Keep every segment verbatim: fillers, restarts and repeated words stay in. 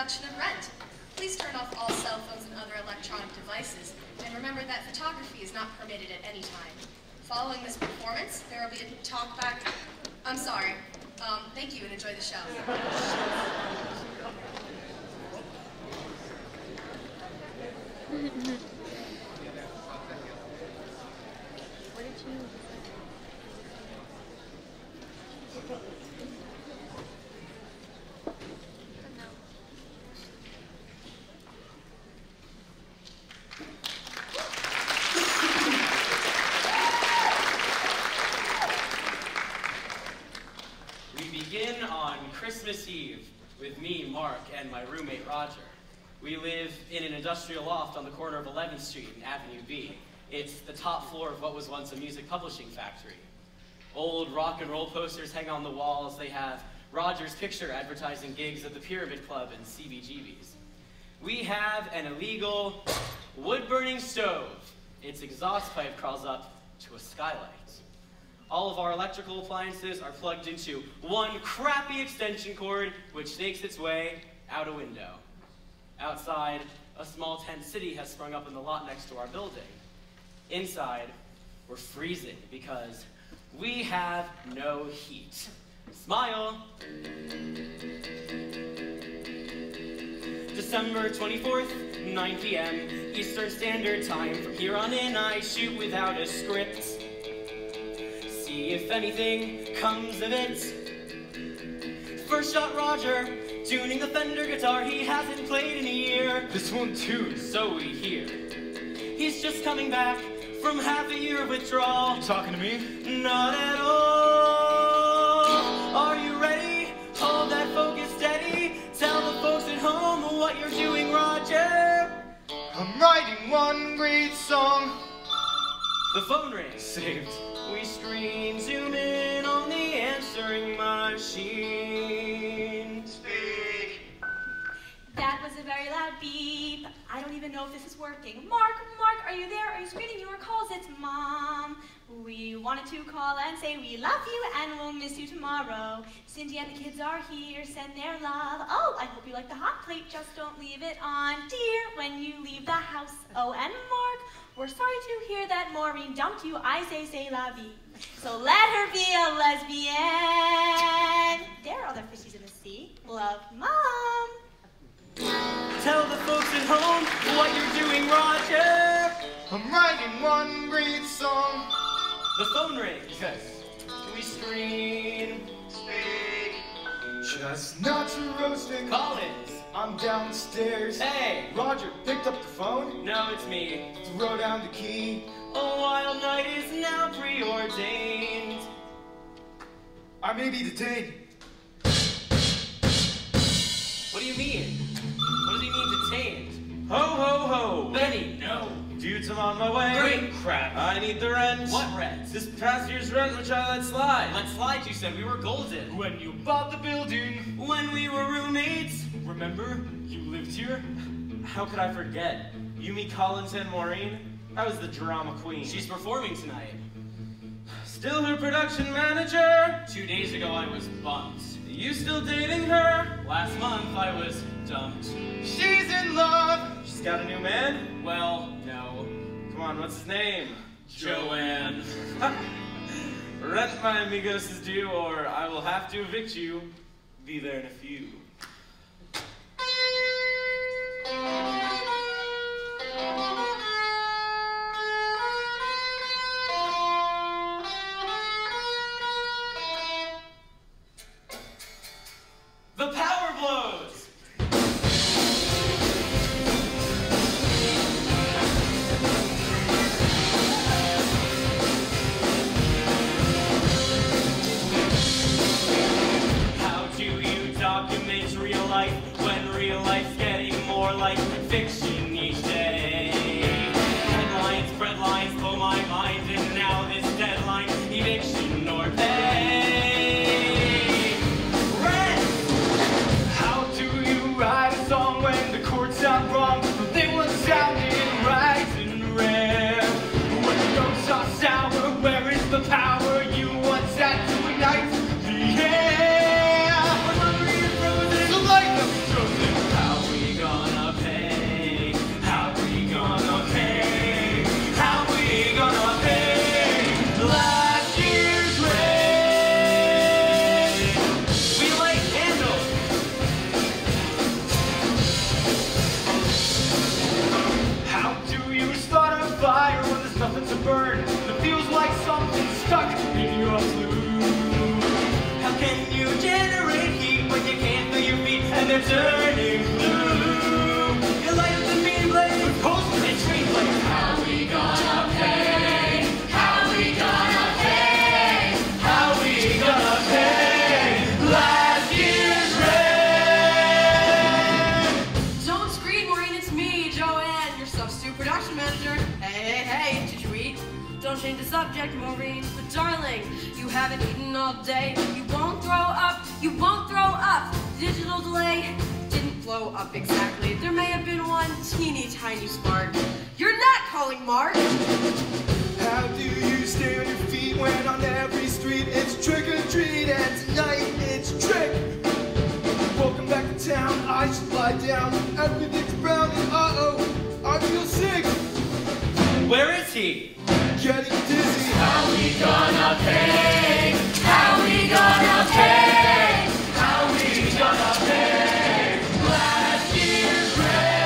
production of Rent. Please turn off all cell phones and other electronic devices, and remember that photography is not permitted at any time. Following this performance, there will be a talk back. I'm sorry. Um, thank you and enjoy the show. What did you... Christmas Eve with me, Mark, and my roommate, Roger. We live in an industrial loft on the corner of eleventh street and Avenue B. It's the top floor of what was once a music publishing factory. Old rock and roll posters hang on the walls. They have Roger's picture advertising gigs at the Pyramid Club and C B G B's. We have an illegal wood-burning stove. Its exhaust pipe crawls up to a skylight. All of our electrical appliances are plugged into one crappy extension cord, which snakes its way out a window. Outside, a small tent city has sprung up in the lot next to our building. Inside, we're freezing because we have no heat. Smile! December twenty-fourth, nine p m Eastern Standard Time. From here on in, I shoot without a script. See if anything comes of it. First shot, Roger, tuning the Fender guitar he hasn't played in a year. This one too. So we hear. He's just coming back from half a year of withdrawal. You talking to me? Not at all. Are you ready? Hold that focus steady. Tell the folks at home what you're doing, Roger. I'm writing one great song. The phone rings. Saved. We screen, zoom in on the answering machine. Speak. That was a very loud beep. I don't even know if this is working. Mark, Mark, are you there? Are you screening your calls? It's Mom. We wanted to call and say we love you and we'll miss you tomorrow. Cindy and the kids are here, send their love. Oh, I hope you like the hot plate, just don't leave it on, dear, when you leave the house. Oh, and Mark, we're sorry to hear that Maureen dumped you. I say, say la vie. So let her be a lesbian. There are other fishies in the sea. Love, Mom. Tell the folks at home what you're doing, Roger. I'm writing one great song. The phone rings. Yes. We screen. Speak. Chestnuts roasting. Collins. I'm downstairs. Hey. Roger picked up the phone. No, it's me. Throw down the key. A wild night is now preordained. I may be detained. What do you mean? What does he mean detained? Ho, ho, ho! Benny, no. Dudes, I'm on my way. Great crap. I need the rent. What rent? This past year's rent, which I let slide. Let slide, you said. We were golden. When you bought the building. When we were roommates. Remember? You lived here? How could I forget? You, me, Collins, and Maureen? I was the drama queen. She's performing tonight. Still her production manager? Two days ago, I was bumped. You still dating her? Last month, I was dumped. She's in love. She's got a new man? Well, no. Come on, what's his name? Joanne. Rent, my amigos, is due, or I will have to evict you. Be there in a few. The power blows! How do you document subject, Maureen. But darling, you haven't eaten all day. You won't throw up, you won't throw up. Digital delay didn't blow up exactly. There may have been one teeny tiny spark. You're not calling Mark. How do you stay on your feet when on every street it's trick or treat and tonight it's trick? Welcome back to town, I should lie down. Everything's brown and uh-oh, I feel sick. Where is he? Getting dizzy. How we gonna pay? How we gonna pay? How we gonna pay last year's rent?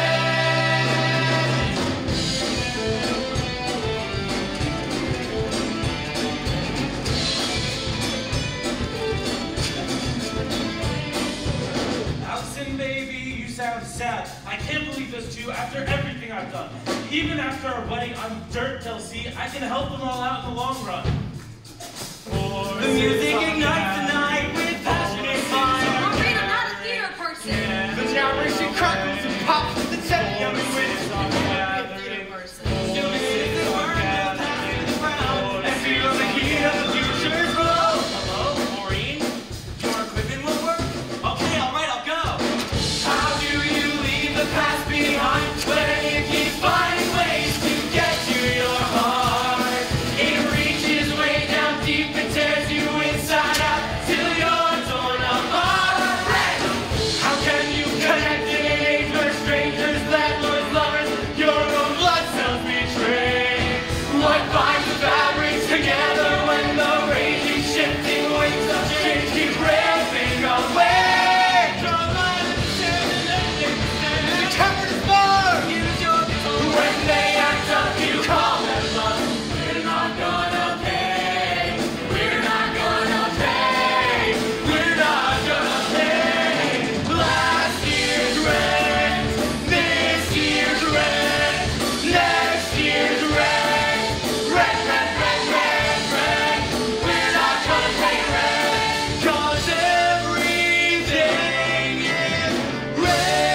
Allison, baby, you sound sad. I can't believe this too after everything I've done. Even after our wedding, I'm dirt till see. I can help them all out in the long run. The music ignites the night with passionate fire. Maureen, I'm not a theater person. The generation crackles and pops. The set young and wins. I'm a theater person. Still the citizens burn, the past to the ground, and feel the heat of the future's glow. Hello, Maureen? Your equipment will work? Okay, all right, I'll go. How do you leave the past behind when you keep finding ways to get to your heart? It reaches way down deep and tears you inside out till you're torn apart. How can you connect in an age where strangers, landlords, lovers, your own blood cells betray? What binds the fabrics together when the raging, shifting winds of change keep ripping away? Draw a line at the sand and everything stands. The cupboard is barred. Use your control. When they act up, you call them up. We're not gonna pay. We're not gonna pay. We're not gonna pay last year's rent, this year's rent, next year's rent. Rent, rent, rent, rent, rent. We're not gonna pay rent, 'cause everything is rent.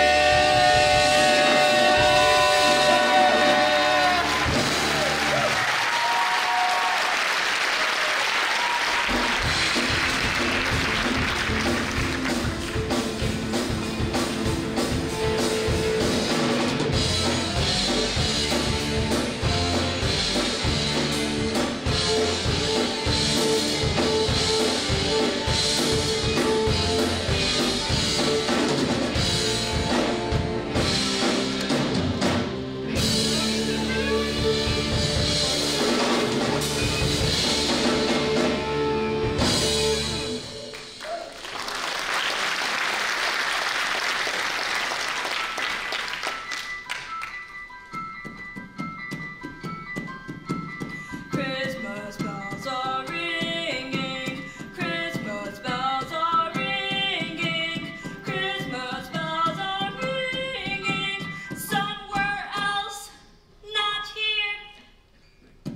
Christmas bells are ringing. Christmas bells are ringing. Christmas bells are ringing. Somewhere else, not here.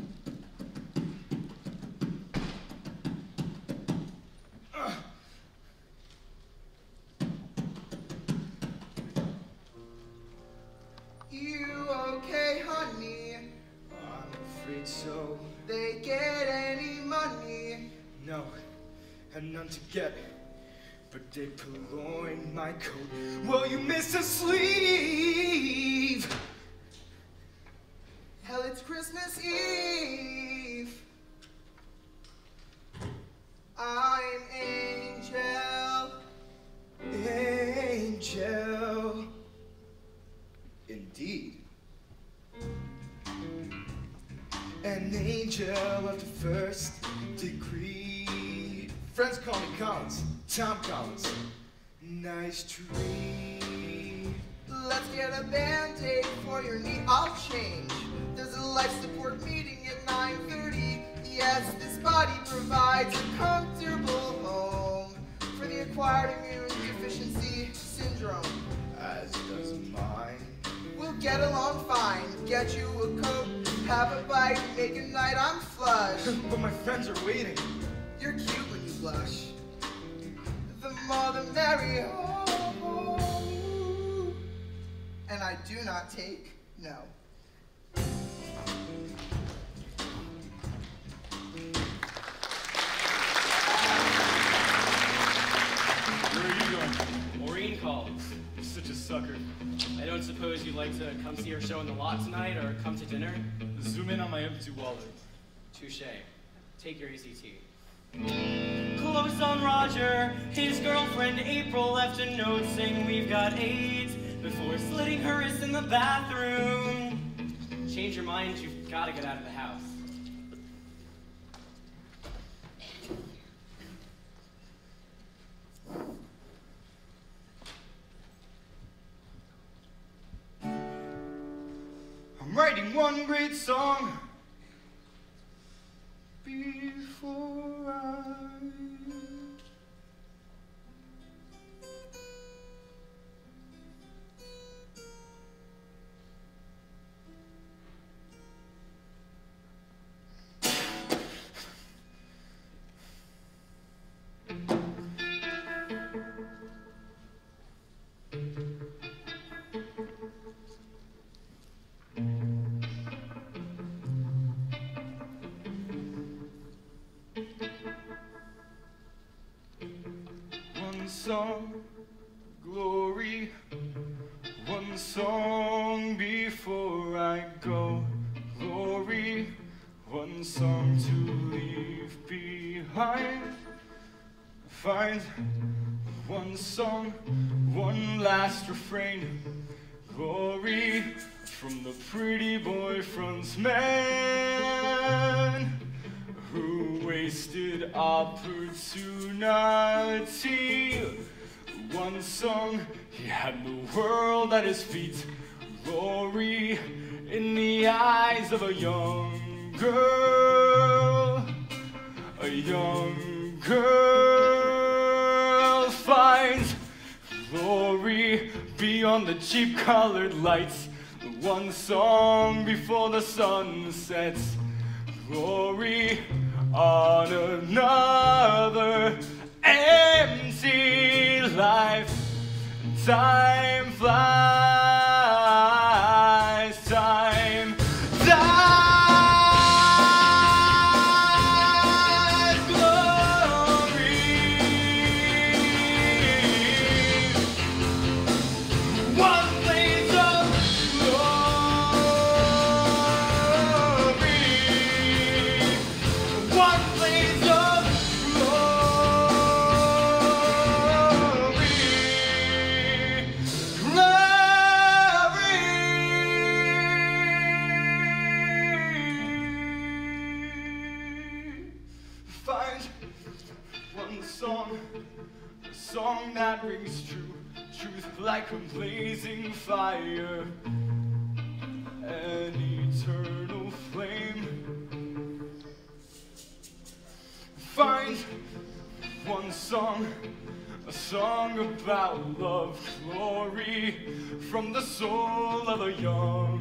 You okay, honey? I'm afraid so. They get any money? No, had none to get. But they purloined my coat. Well, you missed a sleeve. Hell, it's Christmas Eve. I'm Angel. Angel. Indeed. An angel of the first degree. Friends call me Collins, Tom Collins. Nice tree. Let's get a band-aid for your knee. I'll change. There's a life support meeting at nine thirty. Yes, this body provides a comfortable home for the acquired immune deficiency syndrome. As does mine. We'll get along fine. Get you a coat, have a bite, make a night, I'm flush. But my friends are waiting. You're cute when you blush. The more the merrier. And I do not take no. to come see our show in the lot tonight or come to dinner? Zoom in on my empty wallet. Touche. Take your easy tea. Close on Roger. His girlfriend April left a note saying we've got AIDS before slitting her wrist in the bathroom. Change your mind, you've got to get out of the house. I'm writing one great song before I song, glory, one song before I go, glory, one song to leave behind, find one song, one last refrain, glory from the pretty boy frontman who wasted opportunity. One song, he had the world at his feet. Glory in the eyes of a young girl. A young girl finds glory beyond the cheap colored lights. One song before the sun sets. Glory on another empty life. Time flies, time dies. Glory, one blaze of glory. One blaze of glory, glory. Find one song, a song that rings true, truth like a blazing fire, an eternal flame. Find one song, a song about love, glory from the soul of a young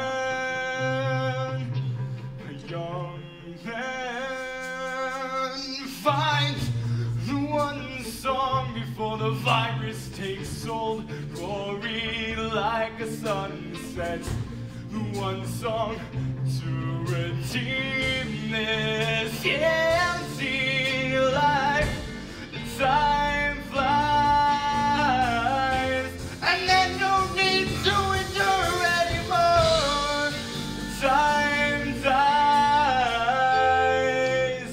man, a young man. Find the one song before the virus takes hold, glory like a sunset. One song to redeem this empty life. Time flies, and there's no need to endure anymore. Time dies.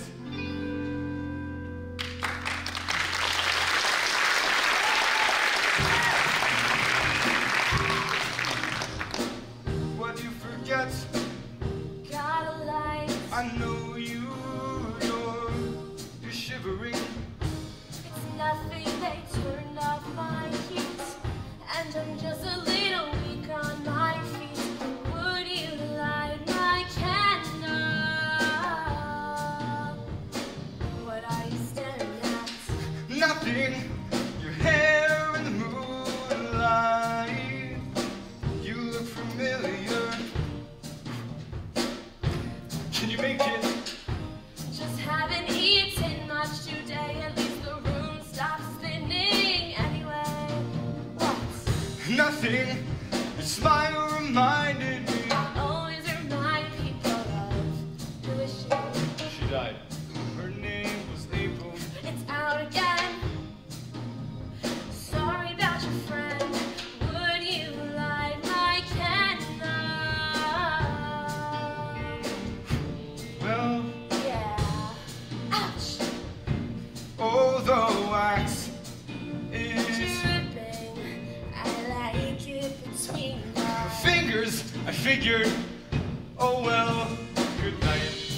What you forget? Got a light. I know you, you're, you're shivering. It's nothing, they turned off my heat, and I'm just a little weak on my feet. Would you light my candle? What are you staring at? Nothing, your hair in the moonlight. You look familiar. Can you make it? Just haven't eaten much today, at least the room stopped spinning anyway. What? Nothing, your smile reminded me. I always remind people of who is she? She died. Her name was April. It's out again. Sorry about your friend. Would you light my candle? figured, oh well, good night.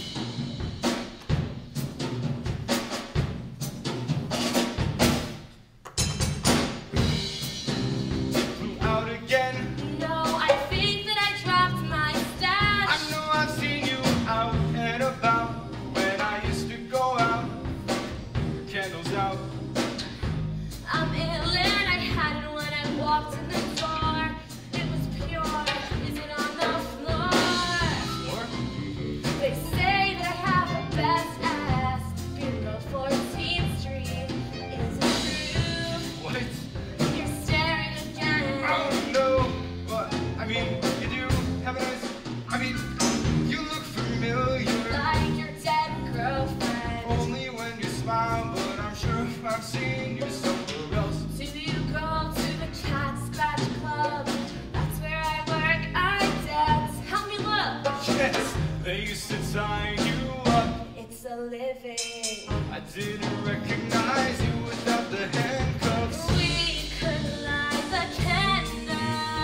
Flew out again. No, I think that I dropped my stash. I know I've seen you out and about when I used to go out, candles out. I'm ill and I had it when I walked in the door. It was pure. Is it on the floor? Floor? They say that I have the best ass. Beer fourteenth Street. Is it true? What? You're staring again. Oh no, but I mean, you do have a nice, I mean, you look familiar. Like your dead girlfriend. Only when you smile, but I'm sure I've seen you somewhere else. Do you go to the Cat Scratch Club? That's where I work. I dance. Help me look. Yes, they used to tie you up. It's a living. I didn't recognize you without the handcuffs. We could light the candle.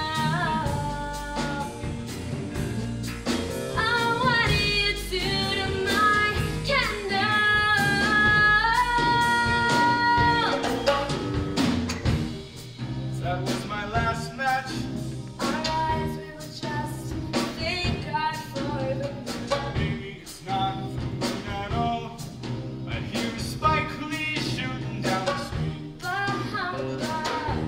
Oh, what do you do to my candle? That was my last match. Our eyes, we will just thank God for the moon. Maybe it's not the moon at all. I hear Spike Lee shooting down the street. Bahamba.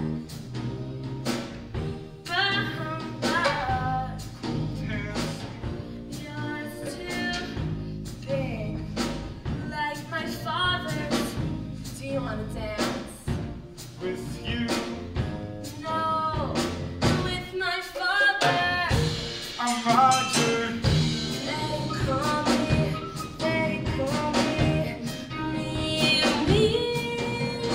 Bahamba. Hands. Yours too big, like my father's. Do you want to dance? With you, No, with my father. I'm Roger. They call me, they call me, me, me.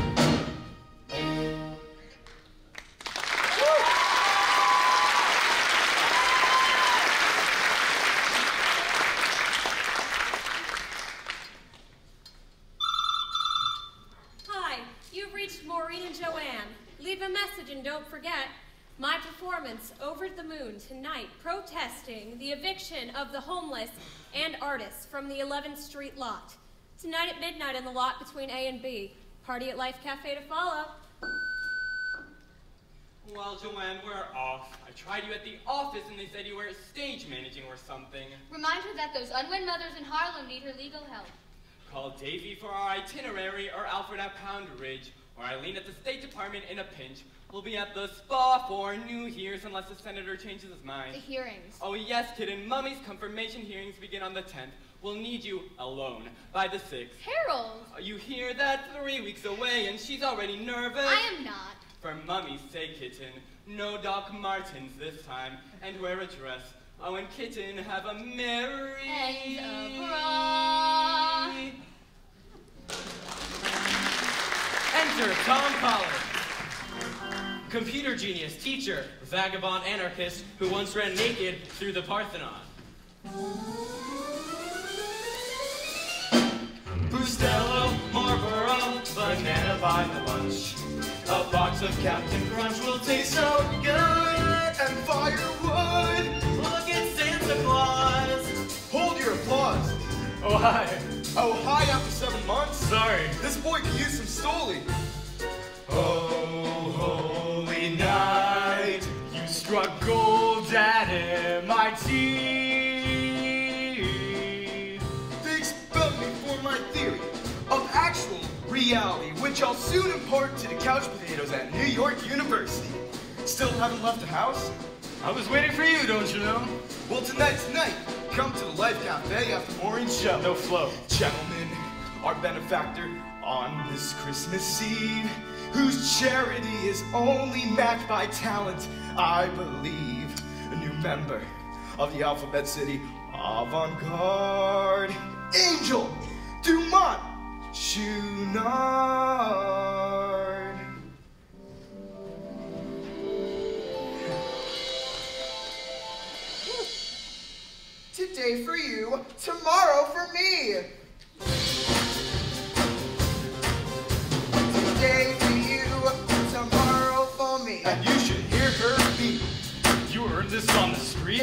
Hi, you've reached Maureen and Joanne. Leave a message and don't forget my performance over the moon tonight protesting the eviction of the homeless and artists from the eleventh Street lot. Tonight at midnight in the lot between A and B. Party at Life Cafe to follow. Well, Joanne, we're off. I tried you at the office and they said you were stage managing or something. Remind her that those unwed mothers in Harlem need her legal help. Call Davy for our itinerary or Alfred at Pound Ridge or Eileen at the State Department in a pinch. We'll be at the spa for New Year's unless the senator changes his mind. The hearings. Oh yes, kitten. Mummy's confirmation hearings begin on the tenth. We'll need you alone by the sixth. Harold! You hear that? Three weeks away and she's already nervous. I am not. For Mummy's sake, kitten, no Doc Martens this time, and wear a dress. Oh, and kitten, have a merry... And a bra. Enter Tom Collins, computer genius, teacher, vagabond anarchist who once ran naked through the Parthenon. Bustelo, Marlboro, banana by the bunch. A box of Captain Crunch will taste so good. And firewood. Look at Santa Claus. Hold your applause. Oh, hi. Oh, hi after seven months. Sorry. This boy can use some Stoli. Oh, holy night, you struck gold at M I T. They expelled me for my theory of actual reality, which I'll soon impart to the couch potatoes at New York University. Still haven't left the house? I was waiting for you, don't you know? Well, tonight's night. Come to the Life Cafe after Maureen's show. No flow. Gentlemen, our benefactor on this Christmas Eve, whose charity is only matched by talent, I believe, a new member of the Alphabet City Avant-Garde, Angel Dumont Chouinard. Today for you, tomorrow for me. Today for you, tomorrow for me. And you should hear her beat. You earned this on the street?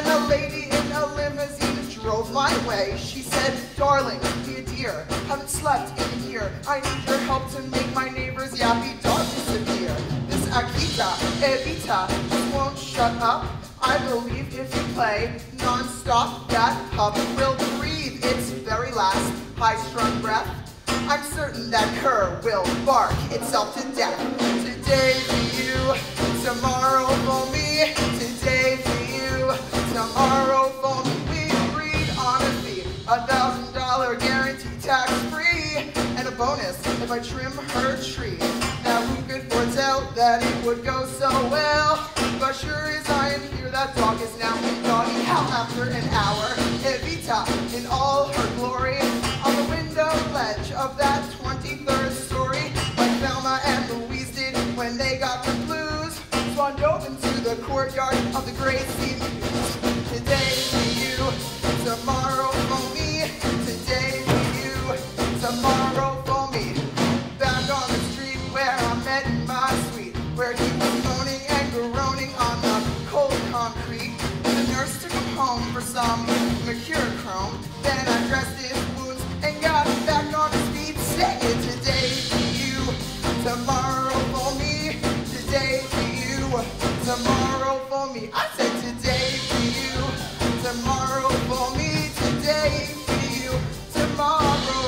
a lady in a limousine drove my way. She said, darling, be a dear, haven't slept in a year. I need your help to make my neighbor's yappy dog disappear. This Akita, Evita, just won't shut up. I believe if you play non-stop, that pup will breathe its very last high-strung breath. I'm certain that cur will bark itself to death. Today for you, tomorrow for me. Today for you, tomorrow for me. We agreed on a fee, a thousand dollar guarantee, tax-free, and a bonus if I trim her tree. Now who could foretell that it would go so well? But sure as I am here, that dog is now in doggy hell after an hour. Evita in all her glory, on the window ledge of that twenty-third story, like Thelma and Louise did when they got the blues. Swan dove into the courtyard of the great sea muse. Today for you, tomorrow for me. Today for you, tomorrow for me. Back on the street where I met my sweet, where he was moaning and groaning on the cold concrete. The nurse took him home for some mercurochrome. Then I dressed his wounds and got him back on his feet. Say it, today for you, tomorrow for me. Today for you, tomorrow for me. I said today for you, tomorrow for me. Today for you, tomorrow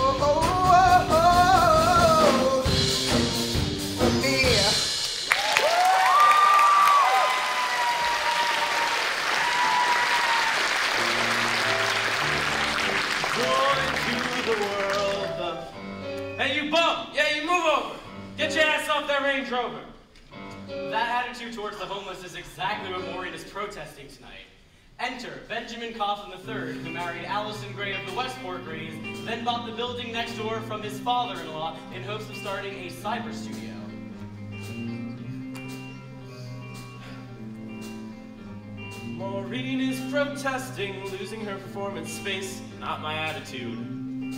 for me. The world. Uh, hey, you bum! Yeah, you move over! Get your ass off that Range Rover! That attitude towards the homeless is exactly what Maureen is protesting tonight. Enter Benjamin Coughlin the third, who married Allison Gray of the Westport Grays, then bought the building next door from his father-in-law in hopes of starting a cyber studio. Maureen is protesting, losing her performance space, not my attitude.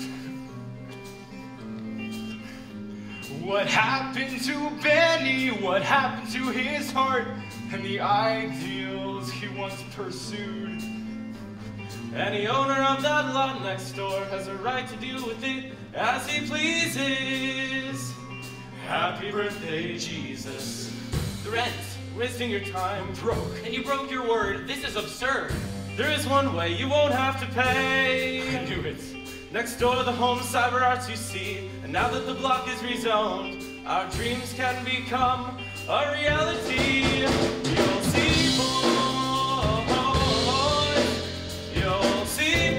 What happened to Benny? What happened to his heart and the ideals he once pursued? Any owner of that lot next door has a right to deal with it as he pleases. Happy birthday, Jesus. The rent. Wasting your time. Broke. And you broke your word. This is absurd. There is one way you won't have to pay. I knew it. Next door, the home cyber arts you see. And now that the block is rezoned, our dreams can become a reality. You'll see, boys. You'll see,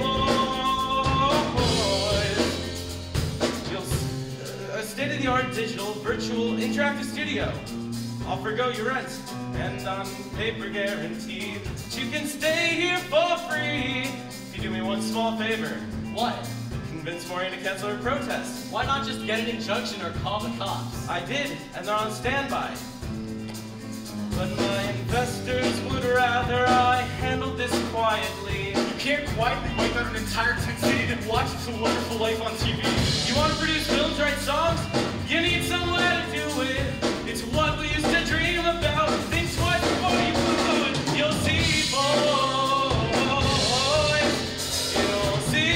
boys. You'll see a state-of-the-art digital, virtual, interactive studio. I'll forgo your rent, and on paper guarantee that you can stay here for free if you do me one small favor. What? Convince Maureen to cancel her protest. Why not just get an injunction or call the cops? I did, and they're on standby. But my investors would rather I handled this quietly. You can't quietly wipe out an entire tent city and watch It's a Wonderful Life on T V. You want to produce films, write songs? You need somewhere to do it. It's what we used to dream about. Think twice before you do it. You'll see, boys. You'll see,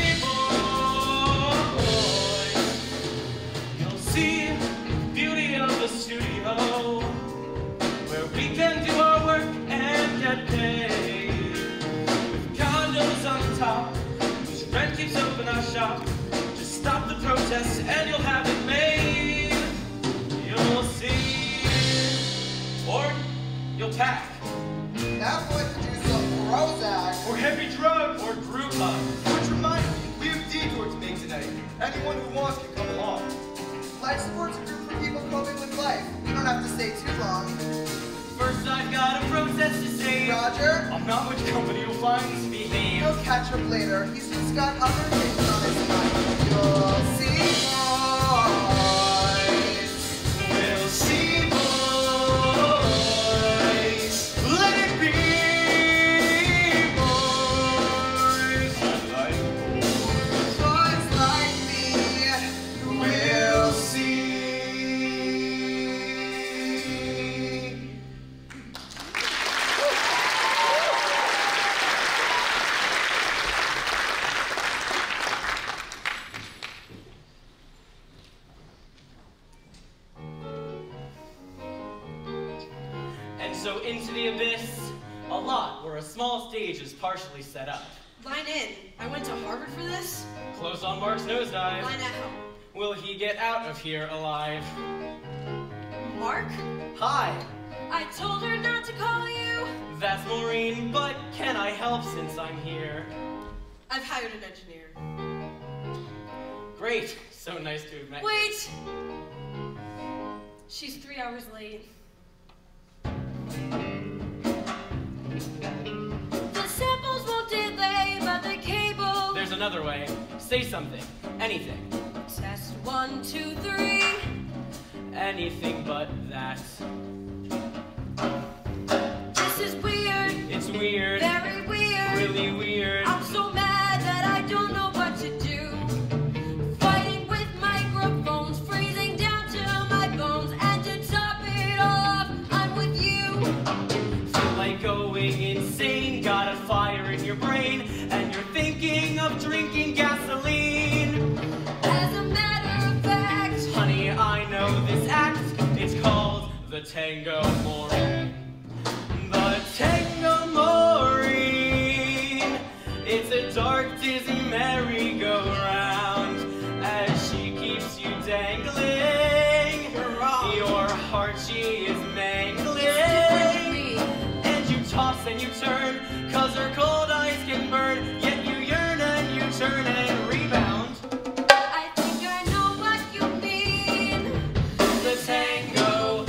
boys. You'll see the beauty of the studio, where we can do our work and get paid. With condos on the top, whose rent keeps open our shop. Just stop the protests and you'll have it made. You'll see. Or you'll pack. Now I'm going to do some Prozac. Or heavy drugs. Or group hugs. Which reminds me, we have a detour to make tonight. Anyone who wants can come along. Life supports a group for people coping with life. You don't have to stay too long. First I've got a protest to say. Roger, I'm not much company you'll find. Behave. he'll catch up later. He's just got other things on his mind. You'll see, boys. We'll see, boys. Let it be, boys. Boys like me, we'll see. stage is partially set up. Line in. I went to Harvard for this. Close on Mark's nosedive. Line out. Will he get out of here alive? Mark? Hi. I told her not to call you. That's Maureen, but can I help since I'm here? I've hired an engineer. Great. So nice to have met you. Wait! She's three hours late. The samples won't delay, but the cable... There's another way. Say something. Anything. Test one, two, three. Anything but that. This is weird. It's weird. Very weird. Really weird. I'm so mad that I don't know what to do. Fighting with microphones, freezing down to my bones. And to top it all off, I'm with you. Feel like going insane. Got a fire in your brain. And you're thinking of drinking gasoline. As a matter of fact, honey, I know this act. It's called the Tango Maureen. The Tango Maureen. It's a dark, dizzy merry-go-round as she keeps you dangling. You're wrong. Your heart she is mangling. It's and you toss and you turn, cause her cold eyes can burn. Yet you yearn and you turn and rebound. I think I know what you mean. The Tango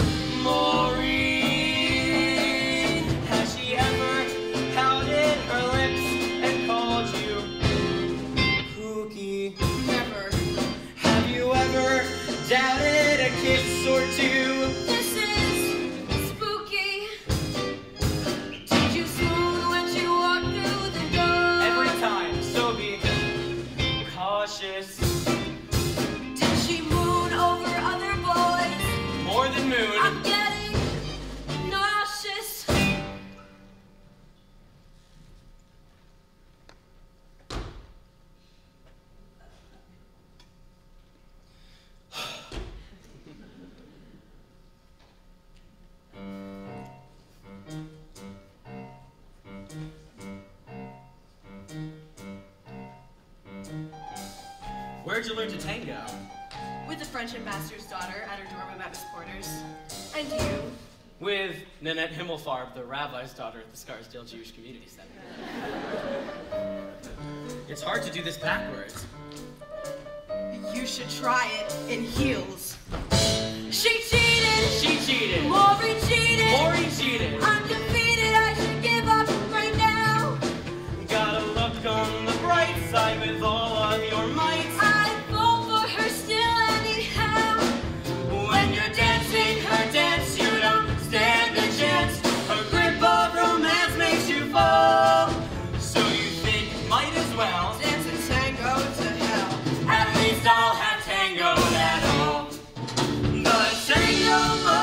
Maureen. Has she ever pouted her lips and called you Cookie? Never. Have you ever doubted a kiss or two? This is spooky. Did you swoon when she walked through the door? Every time, so be cautious. Did she moon over other boys? More than moon. I'm getting nauseous. Where'd you learn to tango? With the French ambassador's daughter at her dorm room at Miss Porter's. And you? With Nanette Himmelfarb, the rabbi's daughter at the Scarsdale Jewish Community Center. It's hard to do this backwards. You should try it in heels. She cheated! She cheated! Maureen cheated! Maureen cheated! I'm defeated, I should give up right now. Gotta look on the bright side with all of your might. I'd fall for her still anyhow. When you're dancing her dance, you don't stand a chance. Her grip of romance makes you fall. So you think might as well Dance a tango to hell. at least I'll have tangoed at all. The Tango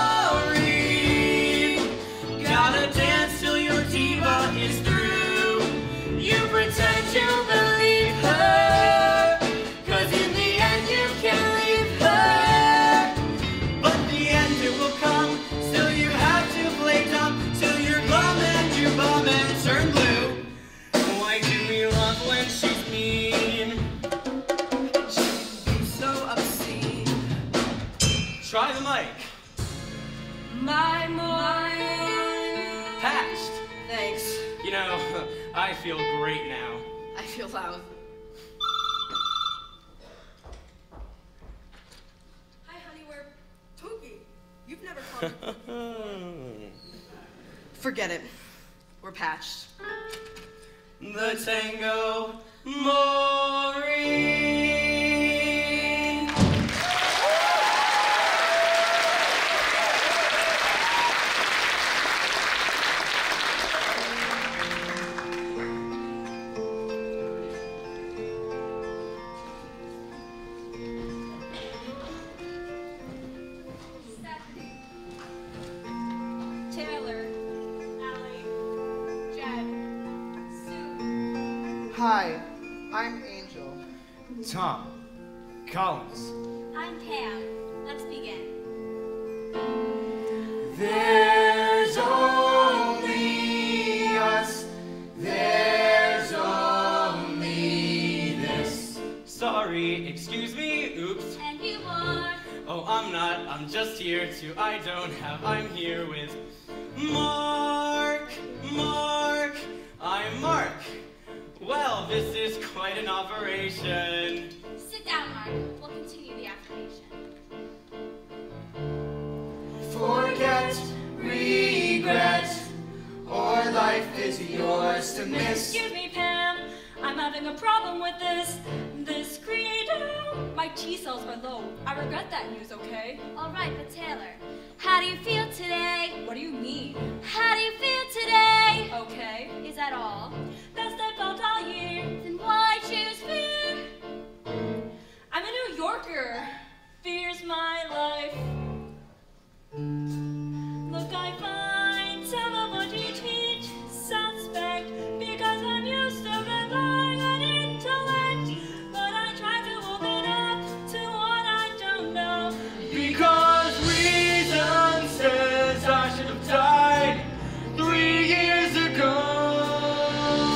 Maureen. Gotta dance till your diva is through. You pretend to believe her, cause in the end you can leave her. But the end it will come, still you have to play dumb, till you're glum and you bum and turn blue. Why do we love when she's mean? She's so obscene. Try the mic. My Maureen. Patched. Thanks. You know, I feel great now. I feel loud. Hi, honey, we're Pookie. You've never called me Pookie. Forget it. We're patched. The Tango Maureen. Taylor, Allie, Jed, Sue. Hi, I'm Angel. Tom. Collins. I'm Pam. Let's begin. There's only us. There sorry, excuse me, oops. And you are. Oh, I'm not, I'm just here to, I don't have, I'm here with Mark, Mark, I'm Mark. Well, this is quite an operation. Sit down, Mark. We'll continue the affirmation. Forget, regret, or life is yours to miss. Excuse me, Pam. I'm having a problem with this, this credo. My T cells are low. I regret that news, okay? All right, but Taylor, how do you feel today? What do you mean? How do you feel today? Okay. Is that all? Best I felt all year. Then why choose fear? I'm a New Yorker. Fear's my life. Look, I find some of what you teach suspect because I'm used to relying on intellect. But I try to open up to what I don't know. Because reason says I should have died three years ago.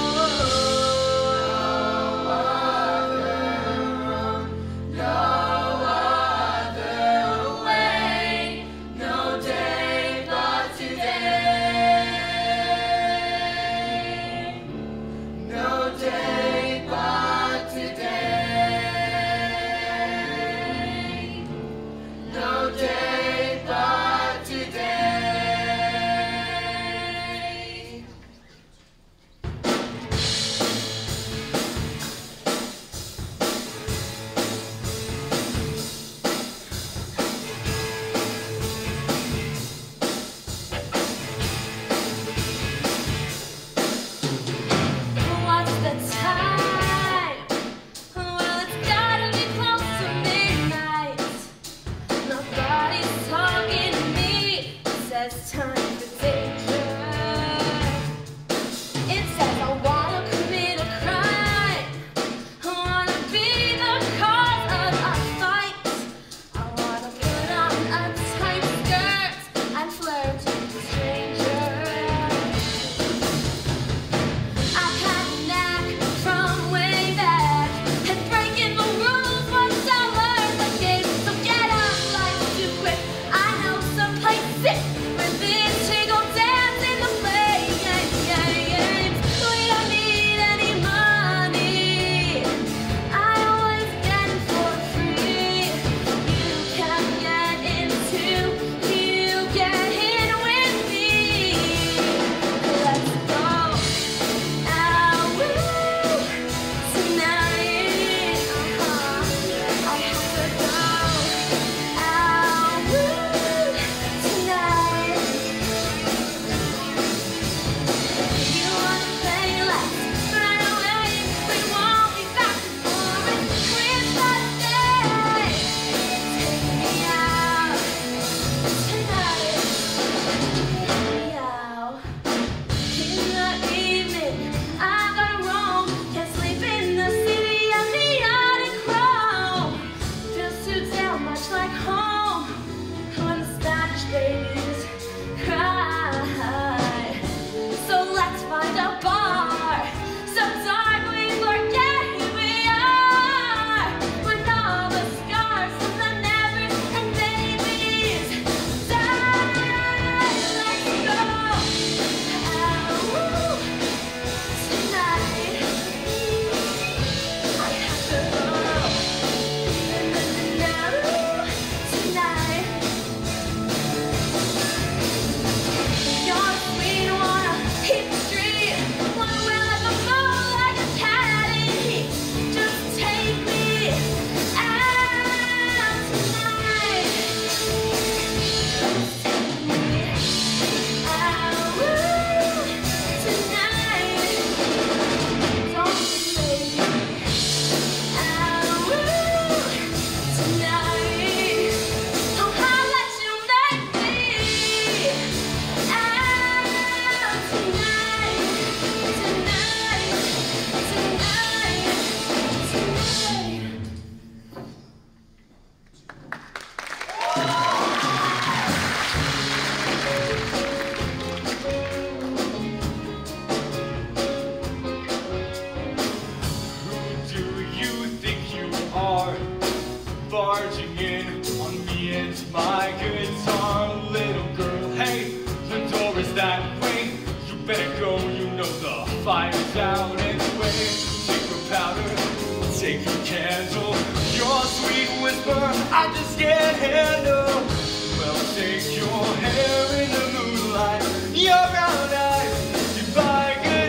barging in on me and my guitar. Little girl, hey, the door is that way. You better go, you know the fire's out anyway. Take your powder, take your candle, your sweet whisper, I just can't handle. Well, take your hair in the moonlight, your brown eyes, goodbye, good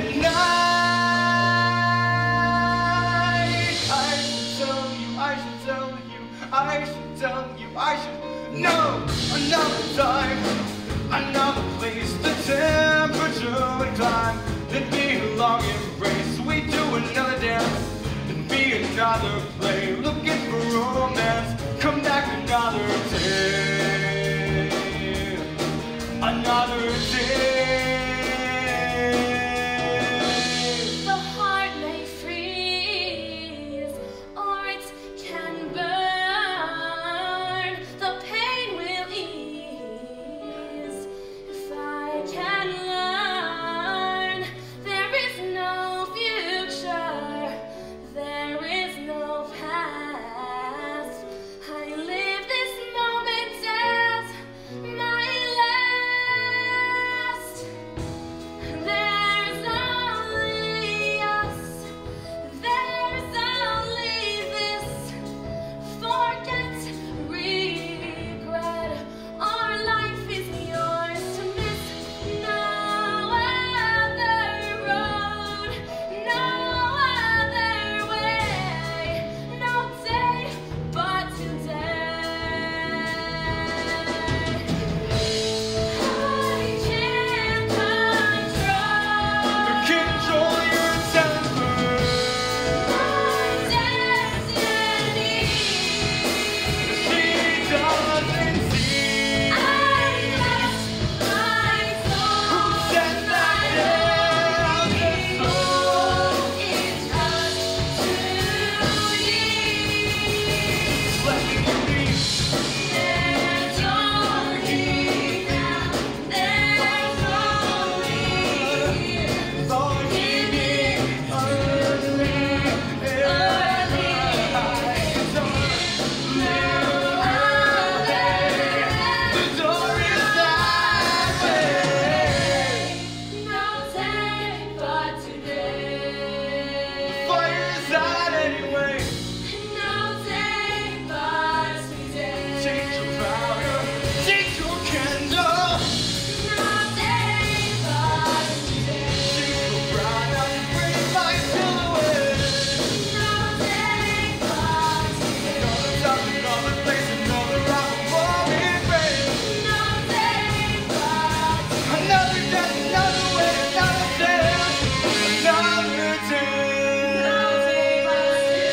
night. I should tell you, I should tell you, I should tell you, I should know another time, another place, the temperature would climb. There'd be a long embrace, we'd do another dance, there'd be another play, looking for romance, come back another day, another day. The heart may freeze, or it can burn. The pain will ease if I can learn. There is no future, there is no past. I live this moment as my last. There's only us, there's only this. Forget, regret, our life is yours to miss. No other road, no other way, no day but today. I can't control Control your temper. my destiny. She doesn't see. I lost my soul. Set that down the soul. It's us two years. Let me be. There's only now. There's only here. All he did early, early. The door is that way. No day but today. Fire's out anyway. No day but today. Take your powder, take your candle, No day but today. take your brown eyes, bring my silhouette. No day but today. Another time, another place, another hour, morning rain. No day but today. Another day, another way, another dance, another day. No day but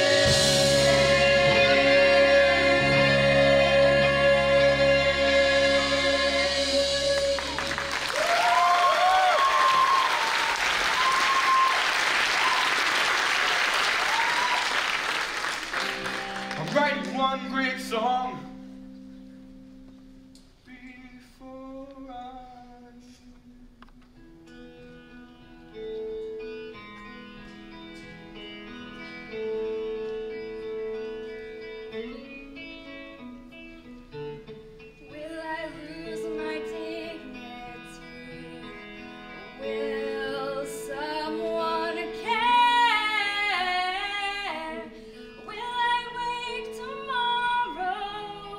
I'm writing one great song before I Will I lose my dignity? Will someone care? Will I wake tomorrow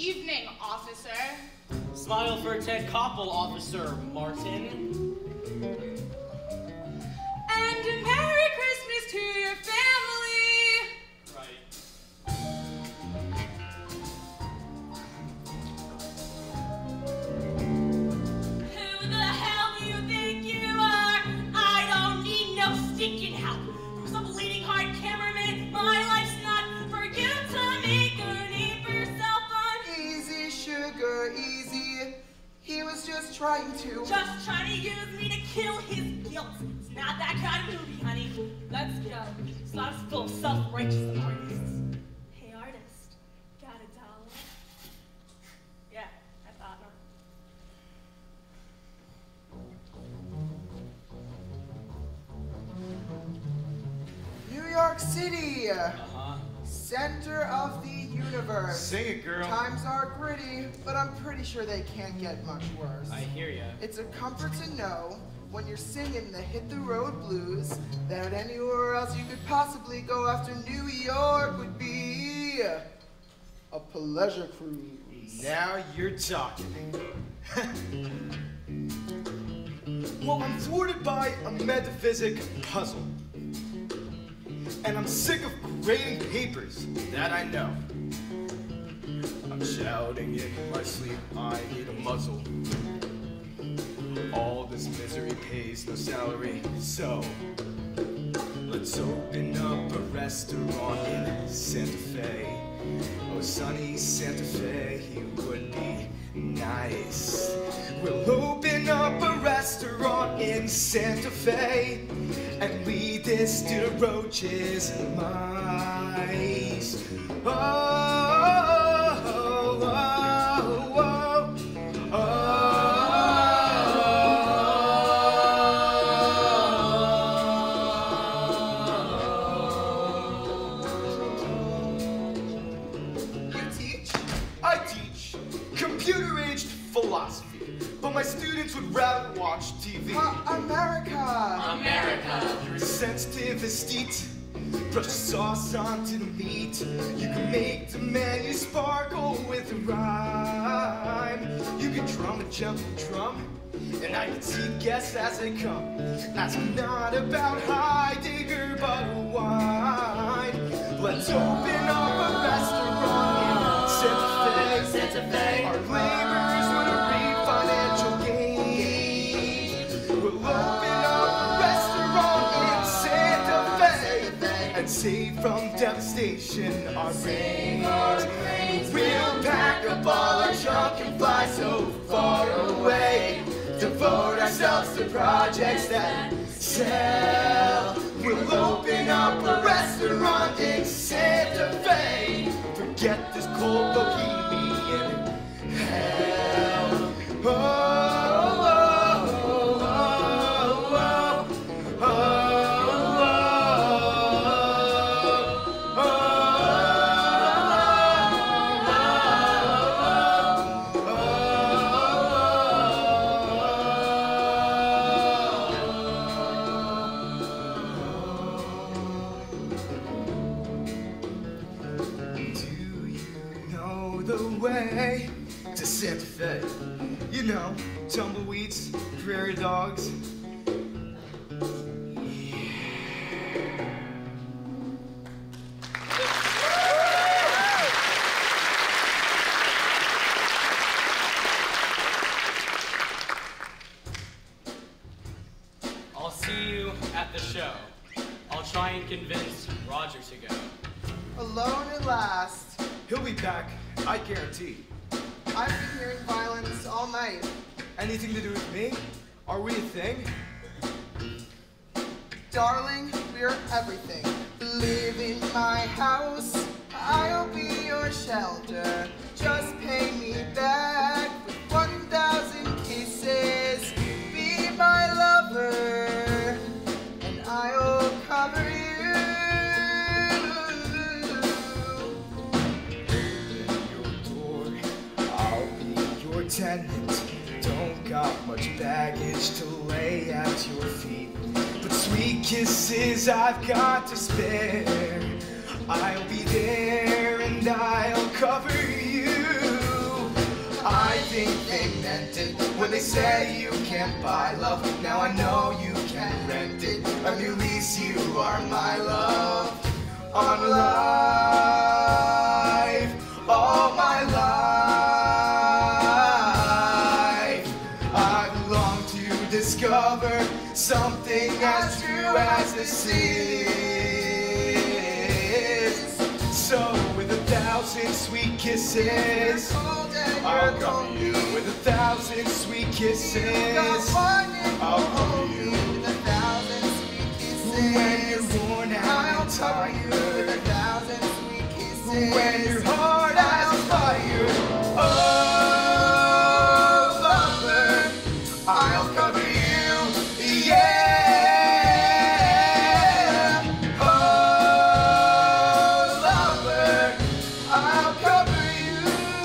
evening, officer. Smile for Ted Koppel, Officer Martin. And a Merry Christmas to your family. Right. Who the hell do you think you are? I don't need no stinking help from some bleeding heart cameraman. My life's not for you to make a name for yourself on. Easy, sugar, easy. He was just trying to. Just trying to use me to kill his guilt. It's not that kind of movie, honey. Let's go. It's not full of self-righteous artists. Hey, artist, got a dollar? Yeah, I thought not. New York City, Uh-huh. center of the universe. Sing it, girl. Times are gritty, but I'm pretty sure they can't get much worse. I hear ya. It's a comfort to know when you're singing the Hit the Road blues that anywhere else you could possibly go after New York would be a pleasure cruise. Now you're talking. Well, I'm thwarted by a metaphysic puzzle. And I'm sick of grading papers that I know. I'm shouting in my sleep, I need a muzzle. All this misery pays no salary, so let's open up a restaurant in Santa Fe. Oh, sunny Santa Fe, he would be nice. We'll open up a restaurant in Santa Fe and lead this to roaches and mice. Oh, oh, oh, oh, oh. Philosophy, but my students would rather watch T V. Uh, America! America! You're sensitive as teat. Brush the sauce onto the meat. You can make the menu sparkle with a rhyme. You can drum a gentle drum, and I can see guests as they come. Ask not about Heidegger, but a wine. Let's open up a restaurant in Santa Fe. Santa Fe. Our laborers would reap financial gain. We'll open up a restaurant in Santa Fe and save from devastation our brains. We'll pack up all our junk and fly so far away. Devote ourselves to projects that sell. We'll open up a restaurant in Santa Fe. Forget this cold bohemian hell. Oh, oh, oh, oh, oh, oh, way to Santa Fe. You know, tumbleweeds, prairie dogs. I'll see you at the show. I'll try and convince Roger to go. Alone at last. He'll be back, I guarantee. I've been hearing violence all night. Anything to do with me? Are we a thing? Darling, we're everything. Live in my house, I'll be your shelter. Just pay me back with one thousand kisses. Be my lover, and I'll cover you. Tenant, don't got much baggage to lay at your feet, but sweet kisses I've got to spare. I'll be there and I'll cover you. they say you can't buy love. Now I know you can rent it. A new lease, you are my love. On life, all my life, I've longed to discover something as true as this is. So with a thousand sweet kisses, I'll cover you. With a thousand sweet kisses, I'll cover you. With a thousand sweet kisses, when you're worn out and tired. With a thousand sweet kisses, when your heart has fire. Oh, lover, I'll cover you. Yeah. Oh, lover, I'll cover you.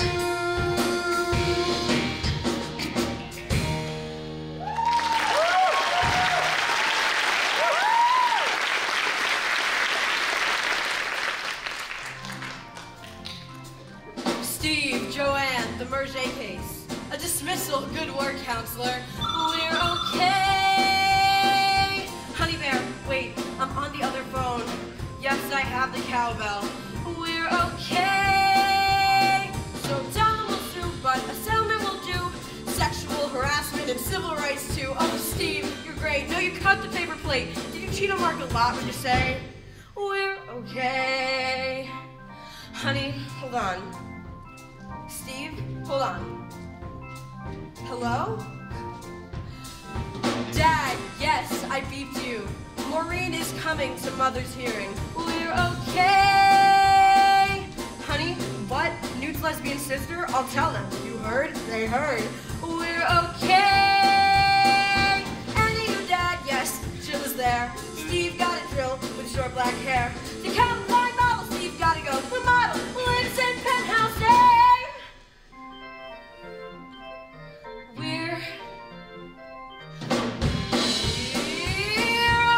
Steve, Joanne, the Merge case. A dismissal, good work, counselor. We're okay. Honey Bear, wait, I'm on the other phone. Yes, I have the cowbell. We're okay. So down will sue, but a settlement will do. Sexual harassment and civil rights too. Oh, Steve, you're great. No, you cut the paper plate. Did you cheat on Mark a lot, would you say? We're okay. Honey, hold on. Steve, hold on. Hello? Dad, yes, I beeped you. Maureen is coming to Mother's hearing. We're okay. Honey, what? Newt's lesbian sister? I'll tell them. You heard? They heard. We're okay. And you, Dad, yes, Jill is there. Steve got it drilled with short black hair. The Calvin Klein model, Steve gotta go. The model lives in penthouse A. We're We're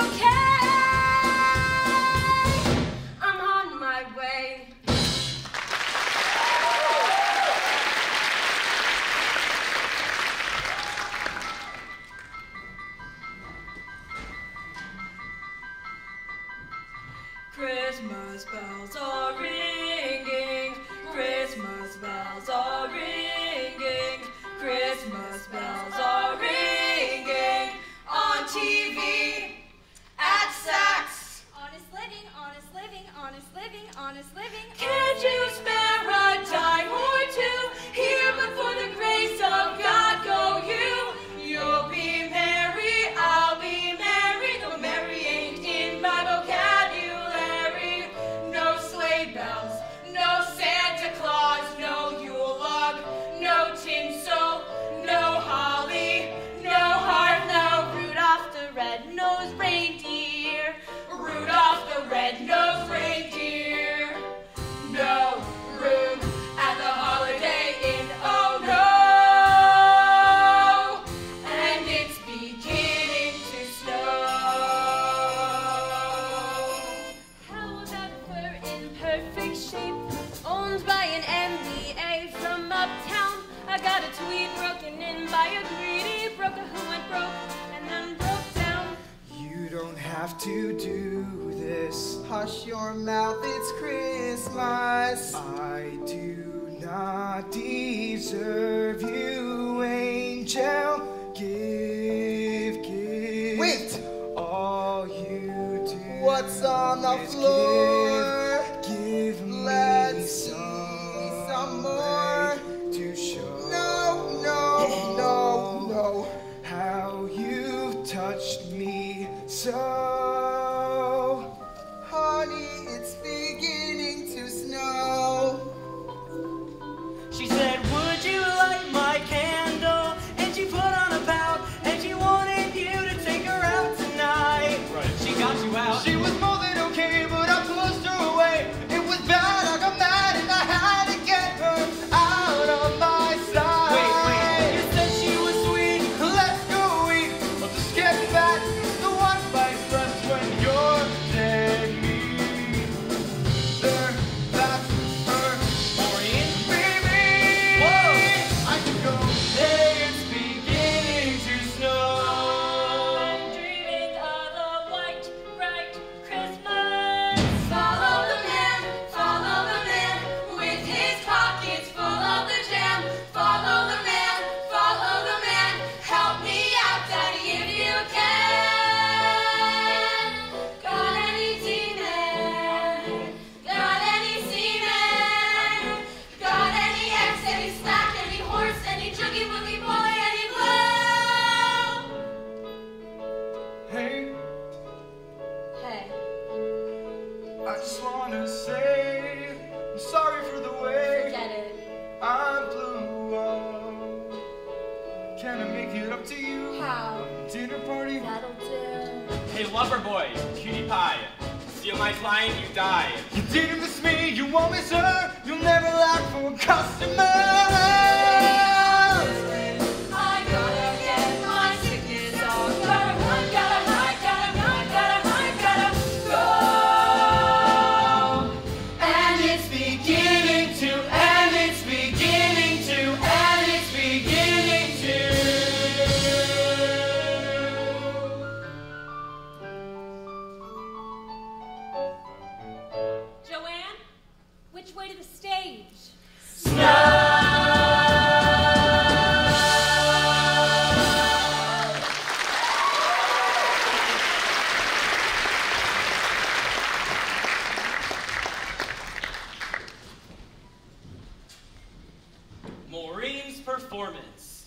okay. I'm on my way. Christmas bells are ringing. Christmas bells are ringing. Christmas bells are ringing on T V, at Saks. Honest living, honest living, honest living, honest living. Can't you spare a dime or two? Here but for the grace of God go you. You'll be merry, I'll be merry, though merry ain't in my vocabulary. No sleigh bells, no Santa Claus, no Yule log, no tinsel, no holly, no heart, no Rudolph the red-nosed reindeer. Rudolph the red-nosed reindeer. No room at the Holiday Inn, oh no! And it's beginning to snow. How about fur in perfect shape, owned by an M B A from uptown? I got a tweet broken in by a greedy broker who went broke and then broke down. You don't have to do this. Hush your mouth, it's Christmas. I do not deserve you, angel. Give, give. Wait! All you do. What's on the is floor? Give, give Let's me see some, some more. to show. No, no, no, no. How you've touched me so. Honey, it's beginning to snow. She said, would you light my candle? And she put on a pout, and she wanted you to take her out tonight. Right. She got you out. She was more than okay, but I pushed dinner party? That'll do. Hey, lover boy, cutie pie. Steal my client, you die. You didn't miss me, you won't miss her. You'll never lack for customers. I gotta get my tickets off. Gotta run, gotta hide, gotta run, gotta hide, gotta go. And it's beginning to, and it's beginning to, and it's beginning to. Joanne, which way to the stage? Maureen's performance.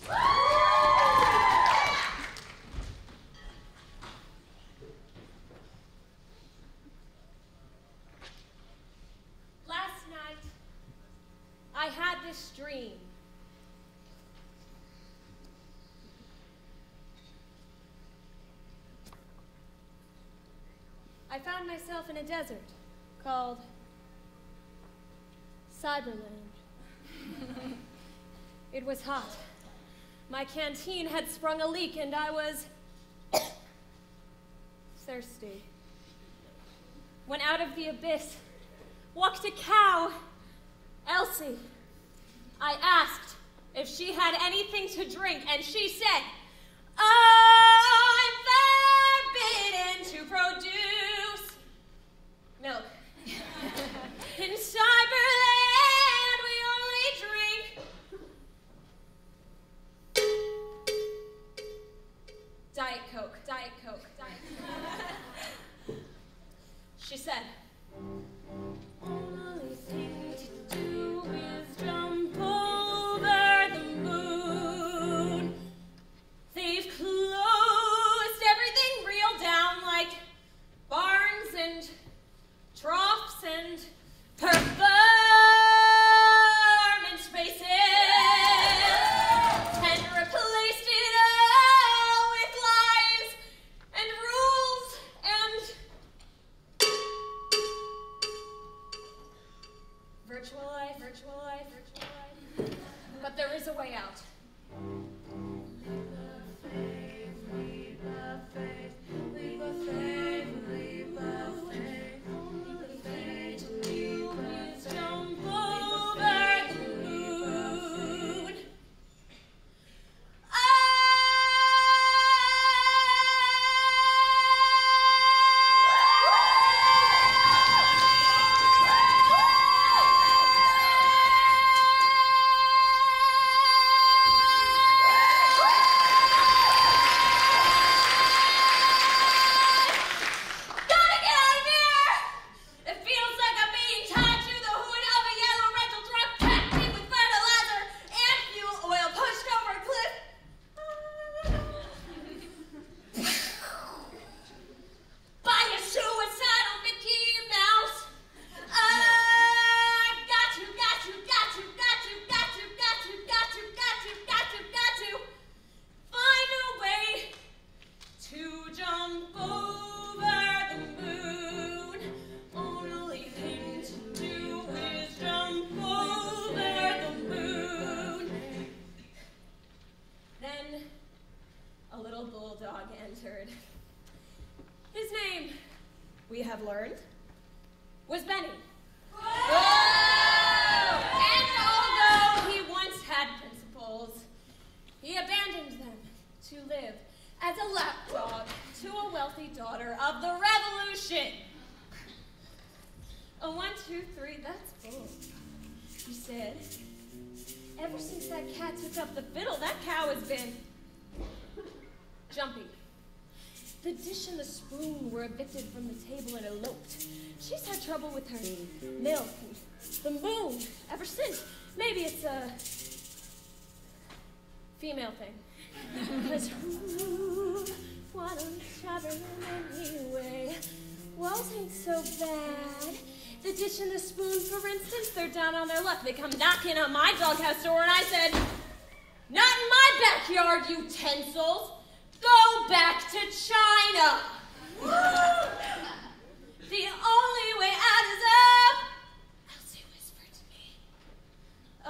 Last night, I had this dream. I found myself in a desert called Cyberland. It was hot. My canteen had sprung a leak and I was thirsty. When out of the abyss walked a cow, Elsie. I asked if she had anything to drink, and she said, I'm forbidden to produce milk. In Cyberland, we only drink Diet Coke, Diet Coke, Diet Coke. She said, only thing to do is jump over the moon. They've closed everything real down, like barns and troughs and performance spaces, and replaced it all with lies and rules and virtual life, virtual life, virtual life. But there is a way out. Leap of faith, leap of faith, leap of faith, leap of faith, leap of faith, leap of faith, jump over the moon. Gotta get out of here! It feels like I'm being tied to the hood of a yellow rental truck, packed in with fertilizer and fuel oil, pushed over a cliff. By a suicidal Mickey Mouse. I got to, got to, got to, got to, got to, got to, got to, got to, got to, got to find a way to jump over the moon. Only thing to do is jump over the moon. Then a little bulldog entered. His name, we have learned, was Benny. And although he once had principles, he abandoned them to live as a lapdog to a wealthy daughter of the revolution. A one, two, three, that's full. He said, ever since that cat took up the fiddle, that cow has been jumpy. The dish and the spoon were evicted from the table and eloped. She's had trouble with her milk and the moon ever since. Maybe it's a female thing. Because who what I'm traveling anyway. Walls ain't so bad. The dish and the spoon, for instance, they're down on their luck. They come knocking on my doghouse door and I said, not in my backyard, utensils. Go back to China. The only way out is up. Elsie whispered to me. A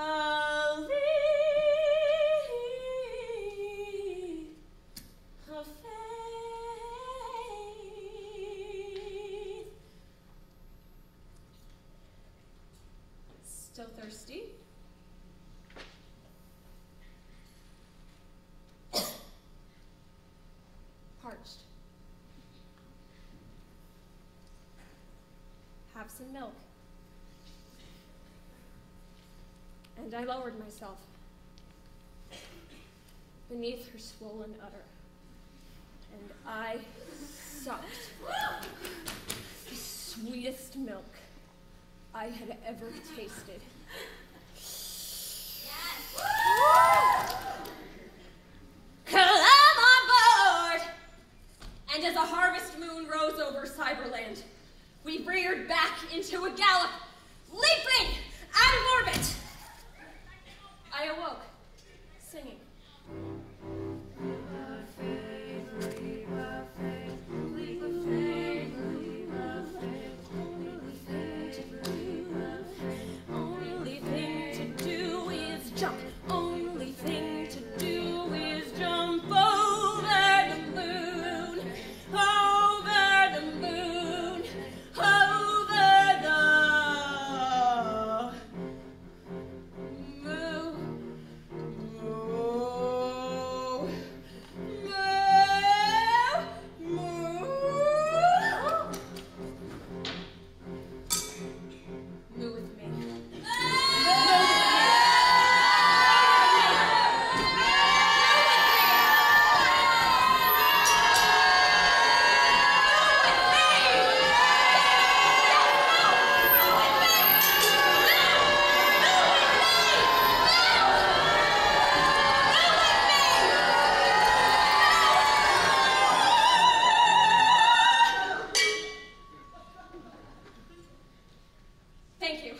leap of faith. Still thirsty? Parched. Have some milk. And I lowered myself beneath her swollen udder, and I sucked the sweetest milk I had ever tasted. Come on board! And as a harvest moon rose over Cyberland, we reared back into a gallop, leaping out of orbit. I awoke, singing. Only thing to do is jump. Only thing to do is jump over the moon, over the moon, over the moon, moon, moon, moo with me. Thank you.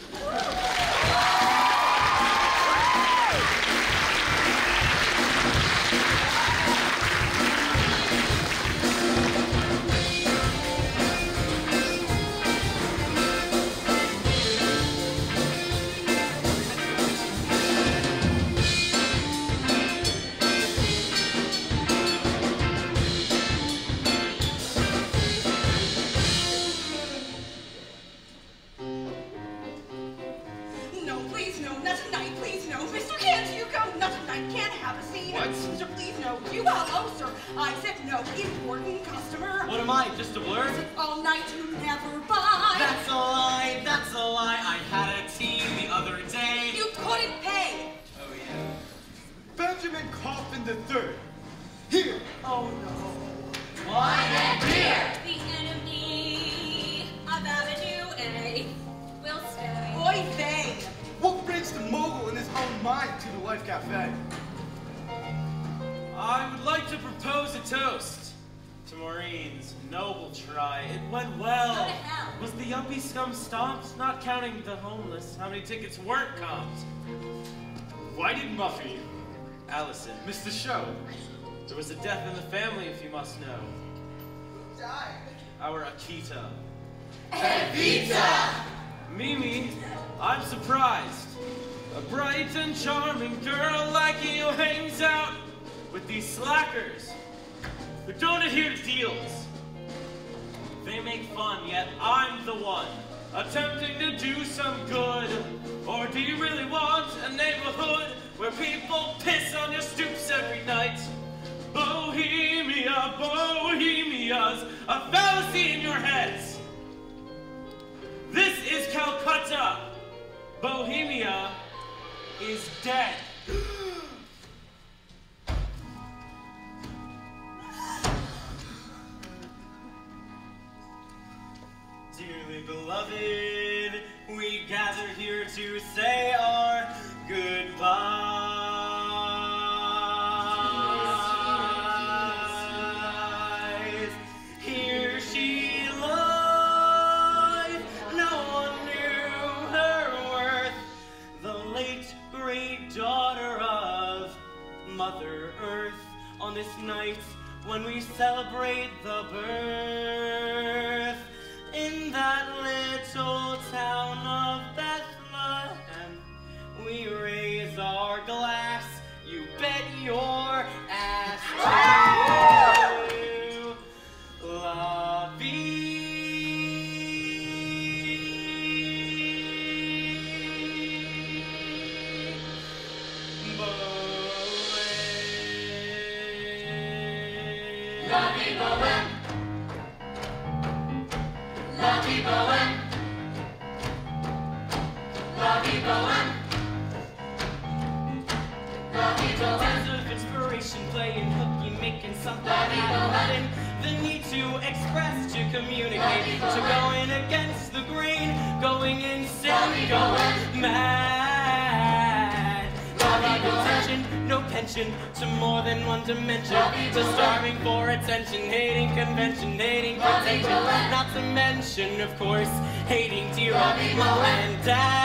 No, please, no, not tonight, please, no. Mister, can't you go? Not tonight, can't have a scene. What? Mister, please, no. You, hello, sir. I said no, important customer. What am I, just a blur? All night you never buy. That's a lie, that's a lie. I had a tea the other day. You couldn't pay. Oh, yeah. Benjamin Coffin the Third. Here. Oh, no. Wine and beer. The enemy of Avenue A will stay. Oy vey. What brings the mogul in his own mind to the Life Cafe? I would like to propose a toast to Maureen's noble try. It went well. Go to hell. Was the yuppie scum stomped? Not counting the homeless. How many tickets weren't comped? Why did Muffy Allison. miss the show? There was a death in the family, if you must know. Who died? Our Akita. Evita. Mimi, I'm surprised. A bright and charming girl like you hangs out with these slackers who don't adhere to deals. They make fun, yet I'm the one attempting to do some good. Or do you really want a neighborhood where people piss on your stoops every night? Bohemia, Bohemia's a fallacy in your heads. This is Calcutta. Bohemia is dead. Dearly beloved, we gather here to say our goodbyes. Here she lies, no one knew her worth. The late great daughter of Mother Earth, on this night when we celebrate the birth in that little town of Bethlehem. We raise our glass, you bet your ass to La Vie. La vie bohème, la vie bohème, la vie bohème, la vie bohème. Days of inspiration, playing hooky, making something happen. The need to express, to communicate, to going against the grain, going insane, going mad. No attention, no pension to more than one dimension. To starving for attention, hating convention, hating protection. Not to mention, of course, hating dear old mom and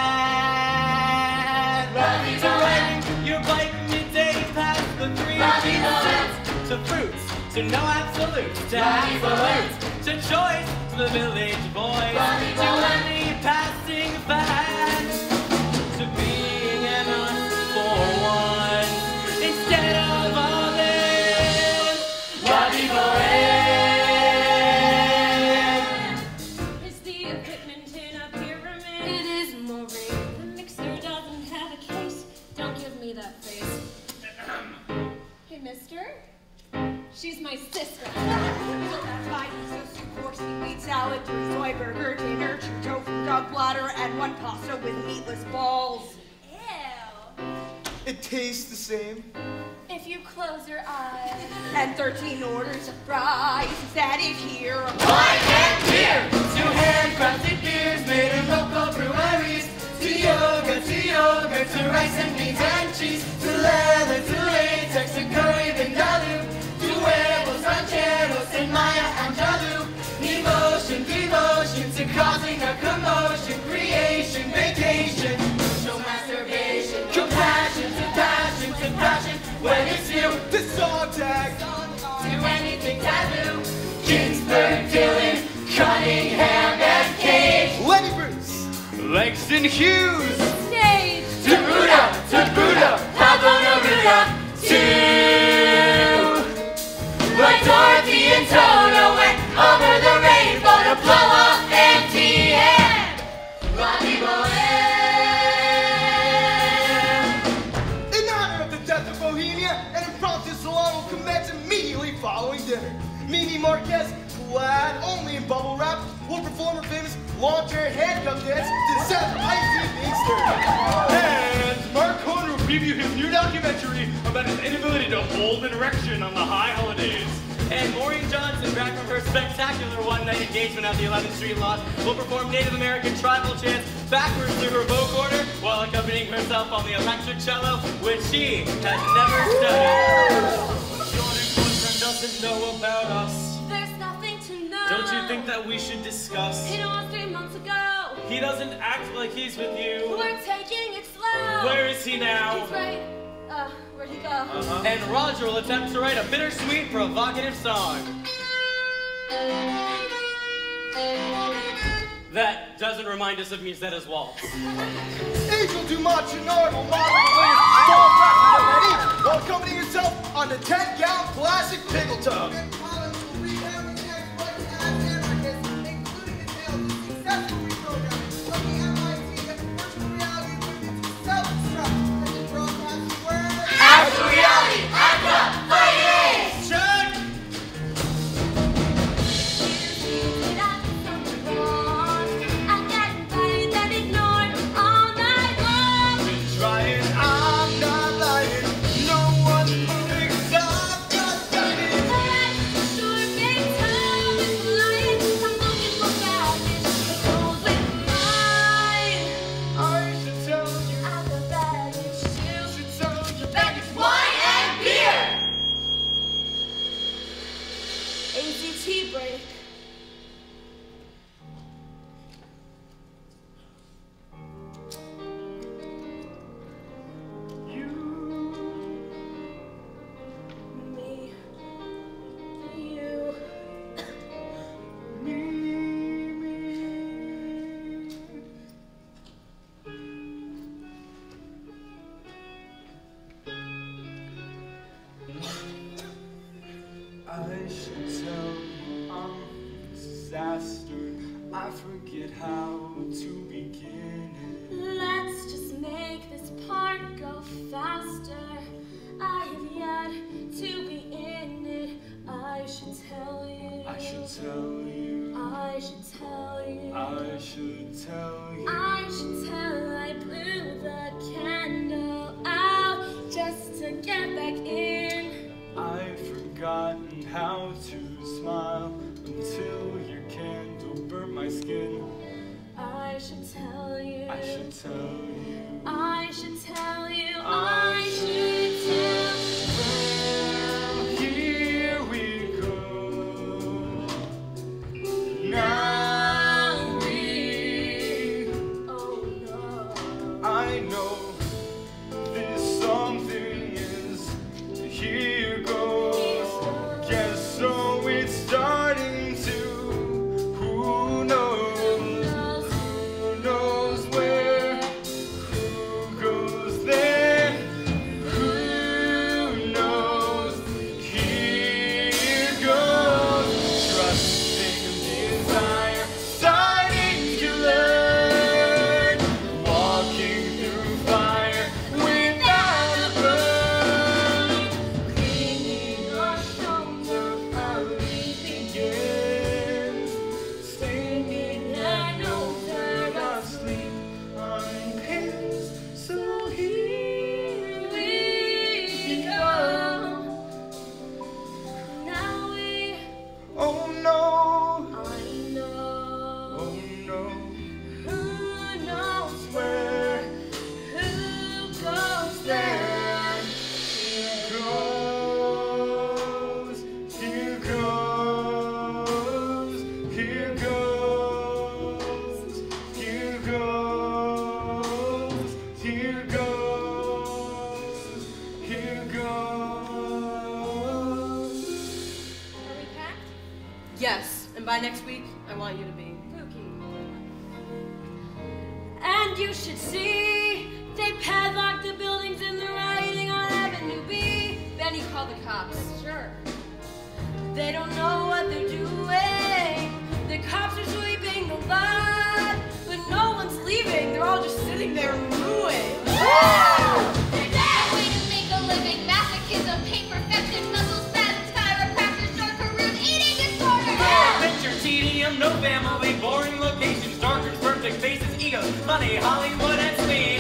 dad. To riding your bike midday past the three seasons. To fruits, to no absolutes, to absolutes, to choice, to the village boys, to any passing fad. To being an us for one instead of others. La vie bohème. Is the equipment in a pyramid? It is, Maureen. The mixer doesn't have a case. Don't give me that face. Hey, mister? She's my sister. That's why he's so soup, pork, seaweed salad, soy burger, dinner, tofu, dog bladder, and one pasta with meatless balls. Ew. It tastes the same. If you close your eyes. And thirteen orders of fries. That is here. Wine and beer. To handcrafted beers made in local breweries. To yoga, to yogurt, to rice and beans and cheese. To leather, to latex, to curry vindaloo. To huevos, rancheros, and Maya Angelou. Emotion, devotion, to causing a commotion. Creation, vacation, social masturbation. Compassion, to passion, to passion. When it's you, The song tag. To anything taboo. Ginsberg, Dylan, Cunningham, and Cage. Lenny Bruce. Langston Hughes. Stage. To Buddha, to Buddha, Pablo Neruda. To like Dorothy and Toto went over the rainbow to blow up M T N. La vie bohème. In honor of the death of Bohemia, an impromptu salon will commence immediately following dinner. Mimi Marquez, clad only in bubble wrap, will perform her famous long-hair handcuff dance to the sound of ice cream being stirred. And Mark Cohn will preview his new documentary about his inability to hold an erection on the high holidays. And Maureen Johnson, back from her spectacular one-night engagement at the eleventh Street Lodge, will perform Native American tribal chants backwards through her bow quarter while accompanying herself on the electric cello, which she has never studied. Your boyfriend doesn't know about us. There's nothing to know. Don't you think that we should discuss? He knows three months ago. He doesn't act like he's with you. We're taking it slow. Where is he now? He's right. Uh, where'd he go? Uh-huh. And Roger will attempt to write a bittersweet, provocative song that doesn't remind us of Musetta's waltz. Angel Dumont Chenard will model the latest fall practice already while accompanying herself on the ten-gallon plastic pickle tub. Actual reality, act up, fight it! Check! Been trying, I'm not lying. No one's moving, stop, not dying. get back in. I've forgotten how to smile until your candle burnt my skin. I should tell you. I should tell you. I should tell you. I I should tell Well, here we go. Now we. Oh no. I know this something is. Here goes. Guess so it's starting to. Who knows? Who knows where? Who goes there? Who knows? Here goes. Trusting desire, starting to learn. Walking through fire without a burn. Cleaning our shoulder, how we begin. Standing at no third asleep on pins. So here we go. Now we. Oh no, I know. oh no, Who knows where? who goes there? Here goes, here goes, here goes, here goes, here goes, here goes. Are we packed? Yes, and by next week, I want you to be. And you should see, they padlocked the buildings in the writing on Avenue B. Benny, call the cops. Sure. They don't know what they're doing. The cops are sweeping the lot, but no one's leaving. They're all just sitting there mooing. That way to make a living. Masochism, pain perfection, muscle spasms, chiropractor, short careers, eating disorders. Adventure, tedium, no family, boring locations, darkers, perfect faces, egos, money, Hollywood, and speed.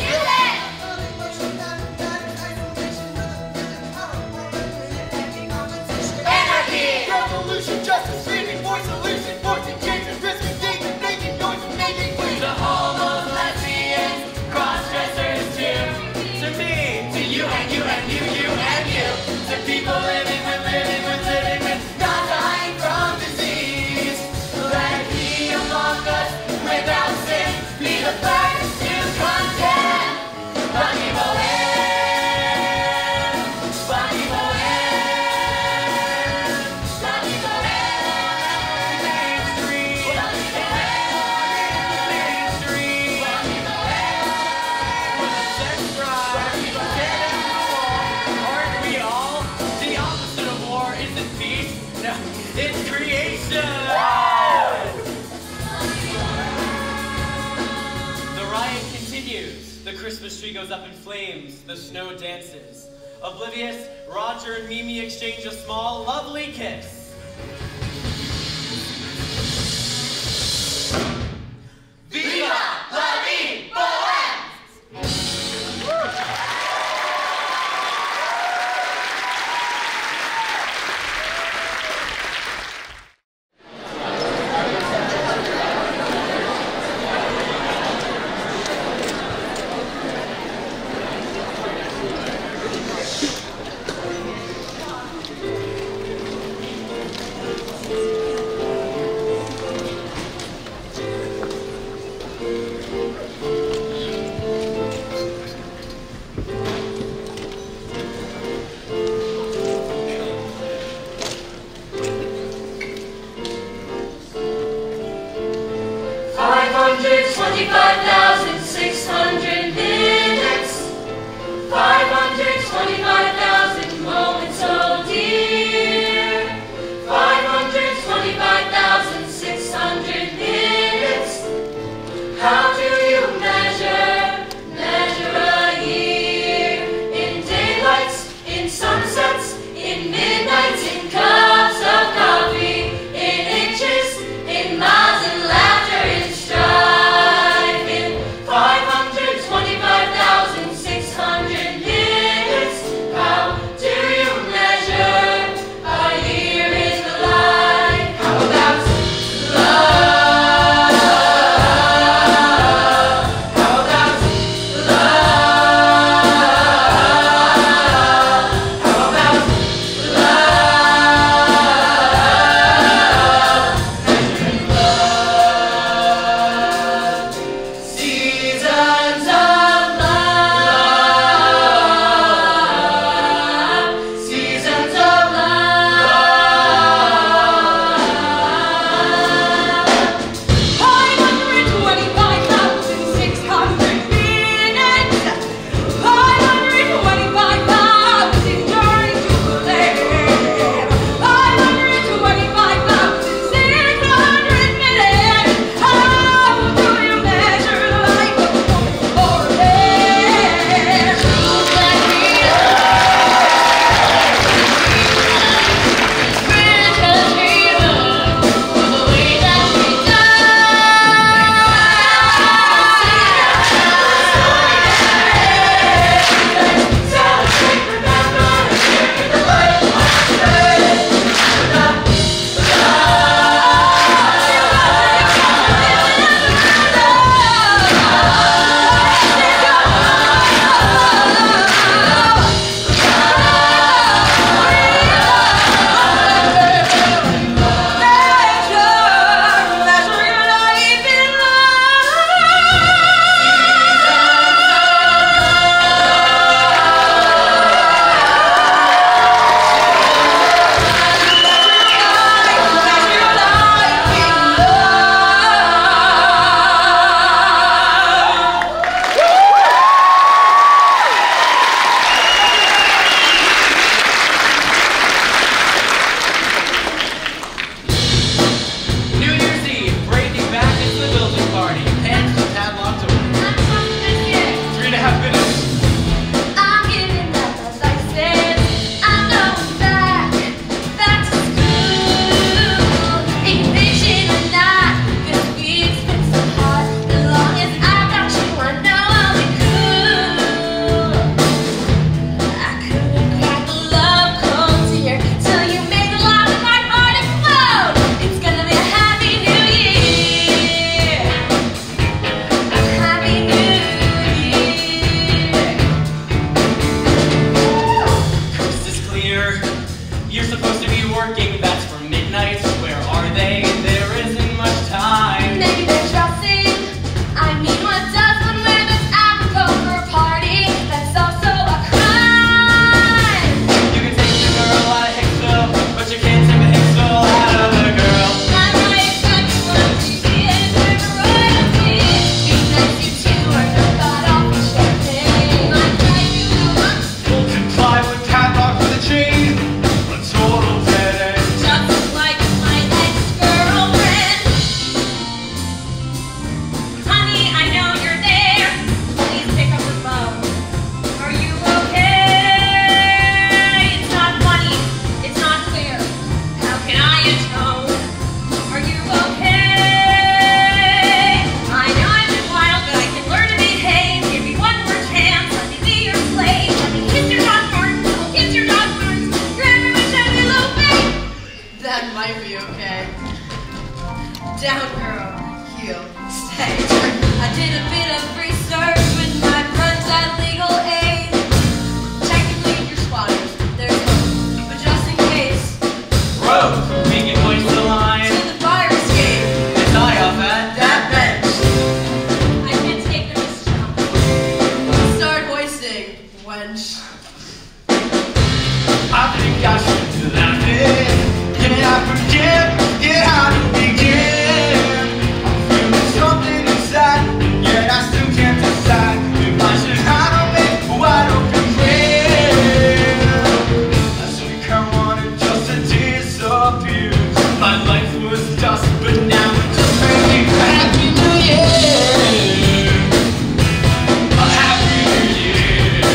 Anarchy! Revolution, justice, screaming for solution, fortune changes, risking things, making noise and making waves. The home of lesbians, cross-dressers too. To me, to you and you and you, you and you. To people living with, living with, living with, not dying from disease. Let he among us without sin be the first to condemn. Bunny Bohem, Bunny Bohem, Bunny Bohem, Main Street, Bunny Bohem, Main Street, Bunny Bohem, with a sex drive, get in the wall, aren't we all? The opposite of war isn't peace, no, it's creation. The riot continues. The Christmas tree goes up in flames. The snow dances. Oblivious, Roger and Mimi exchange a small, lovely kiss. Viva la vie bohème! I think I should be laughing. Can I forget? Forget how to begin. I'm feeling something inside, yet I still can't decide if I should hide or make a wide open grave. I swear I wanted just to disappear. My life was dust, but now it just made me a happy new year. A happy new year.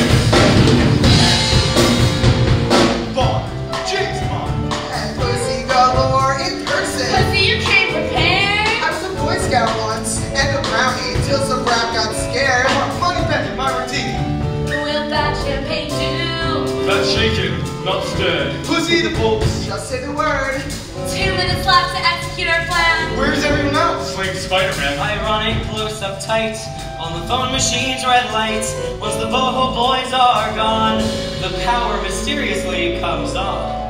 Bond, James Bond, And pussy galore in person. Pussy, you came prepared. I was a Boy Scout once, and a brownie, till some rat got scared. Money Bennett, my routine. We'll bat champagne too. That's shaken, not stirred. Pussy the pulse. Just say the word. Two minutes left to execute our plan. Where's everyone else? Like Spider-Man. Ironic, close up tight on the phone machine's red lights. Once the boho boys are gone, the power mysteriously comes on.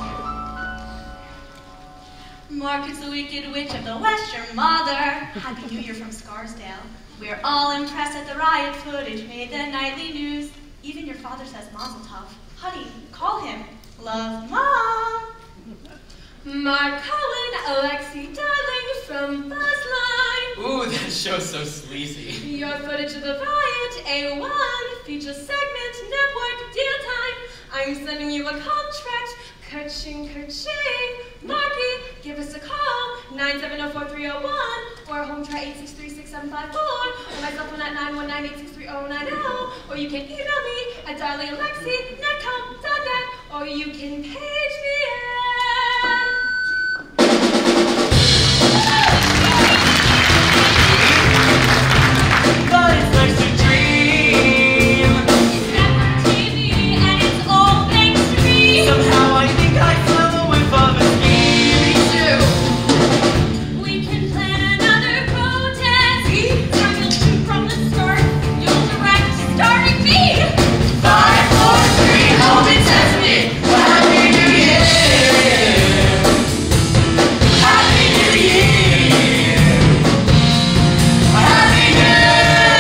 Mark is the wicked witch of the West, your mother. Happy New Year from Scarsdale. We're all impressed at the riot footage made the nightly news. Even your father says Mazel Tov. Honey, call him. Love, Mom. Mark Cohen, Alexi Darling from Buzzline. Ooh, that show's so sleazy. Your footage of the riot, A one, feature segment, network, deal time. I'm sending you a contract, ka-ching, ka-ching. Marky, give us a call, nine seven zero four three zero one, or home try eight six three six seven five four, or my cell phone at nine one nine eight six three zero nine zero, or you can email me at darlingalexi netcom dot net, or you can page me at... But it's nice to dream. It's network T V, and it's all thanks to me. Somehow I think I smell the whiff of a scheme. Me too. We can plan another protest. Time you'll shoot from the start. You'll direct, starting me. Five, four, three, open sesame. Well, Happy New Year. Happy New Year. Happy New Year.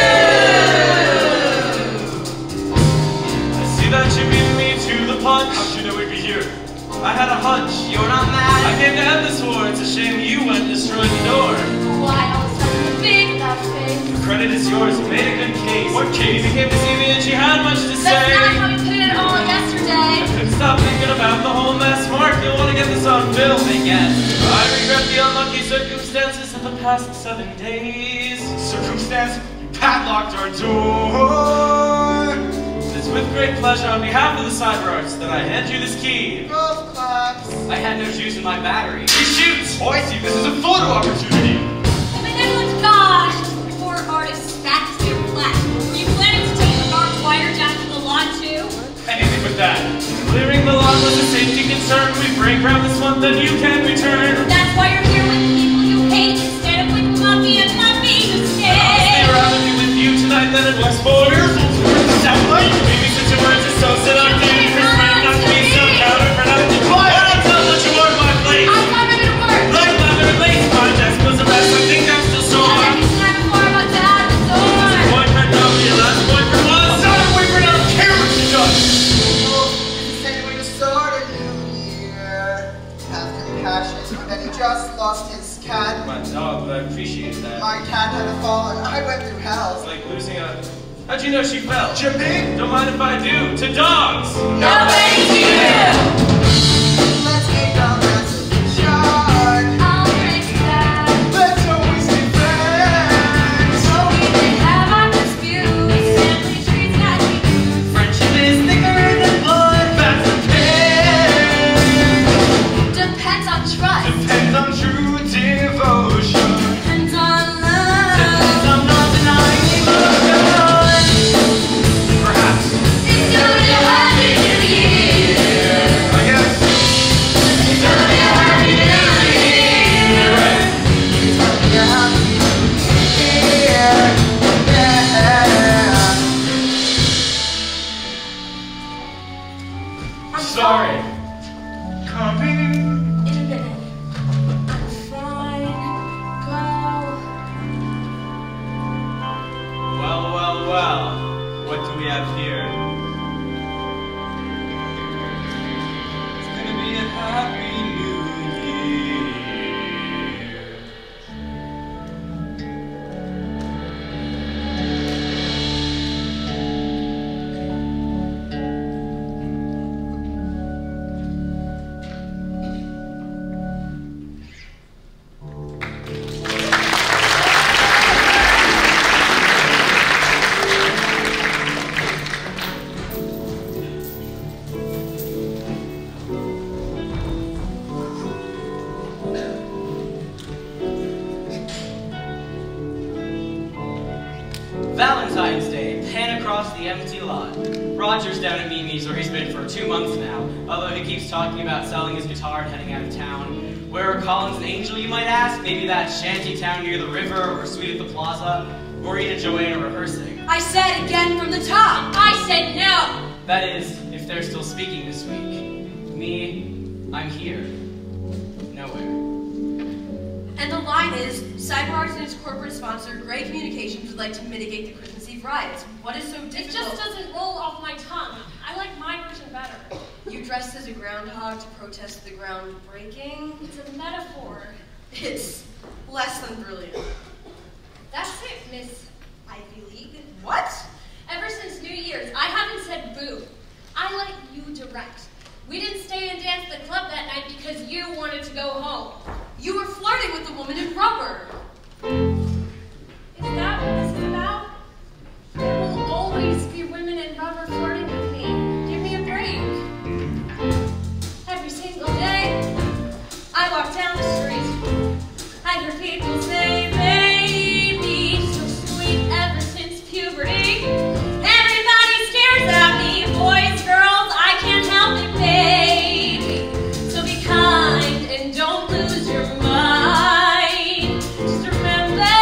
I see that you beat me to the punch. How'd you know we'd be here? I had a hunch. You're not mad. I came to end this war. It's a shame you went and destroyed the door. Why all of a sudden the big that face? The credit is yours. You made a good case. What case? You came to see me and she had much to say. That's not how we put it all yesterday. I couldn't stop thinking about the whole mess. Mark, you'll want to get this on film. I guess. I regret the unlucky circumstances of the past seven days. Circumstance? You padlocked our door. It is with great pleasure on behalf of the Cyber Arts that I hand you this key. Golf claps. I had no juice in my battery. He shoots! Oh, I see. This is a photo opportunity. The benevolent God, poor artist, back to your flesh. Were you planning to take the barbed wire down to the lawn too? Anything but that. Clearing the lawn was a safety concern. We break ground this month, then you can return. That's why you're here with the people you hate instead of with Muffy and Muffy who I'll stay. stay around with you with you tonight, then in Westport. Satellite. Maybe such a words is so seductive. Chris might not be so counterproductive. Why not tell what you want my place? I'm not ready to work. Like leather and lace, my desk was a mess. I think I'm still sore. I think it's time before I'm about to out the door. Boyfriend, not your last boyfriend was. I'm not a boyfriend, I don't care what she does. Oh, it's the same way to start a new year. Have compassion. And then he just lost his cat. My dog, but I appreciate that. My cat had a fall and I went through hell. It's like losing a... How'd you know she fell? Chippy? Don't mind if I do. To dogs! No thank you. Let's make a massive shot. I'll break that. Let's always be friends. So we can have our disputes. Family trees that we use. Friendship is thicker than blood. That's okay. Depends on trust. Depends on true devotion. Depends on love. Depends on not denying emotion. Perhaps. It's gonna be a happy new year. I guess. It's gonna be a happy new year. Right. It's gonna be a happy new year. Yeah. I'm Sorry. Coming. In a minute. I'm fine. Go. Well, well, well. What do we have here? Roger's down at Mimi's, where he's been for two months now, although he keeps talking about selling his guitar and heading out of town. Where are Collins and Angel, you might ask? Maybe that shanty town near the river, or Sweet at the Plaza. Maureen and Joanne are rehearsing. I said again from the top. I said no. That is, if they're still speaking this week. Me, I'm here. Nowhere. And the line is, Cyberarts and its corporate sponsor, Gray Communications, would like to mitigate the Christmas Eve riots. What is so difficult? It just doesn't roll off my tongue. I like my version better. You dressed as a groundhog to protest the ground breaking? It's a metaphor. It's less than brilliant. That's it, Miss Ivy League. What? Ever since New Year's, I haven't said boo. I let you direct. We didn't stay and dance at the club that night because you wanted to go home. You were flirting with the woman in rubber. Is that what this is about? There will always be women in rubber flirting with me. Give me a break. Every single day, I walk down the street. I hear people say, baby, so sweet ever since puberty. Everybody stares at me, boys, girls, I can't help it, baby. So be kind and don't lose your mind. Just remember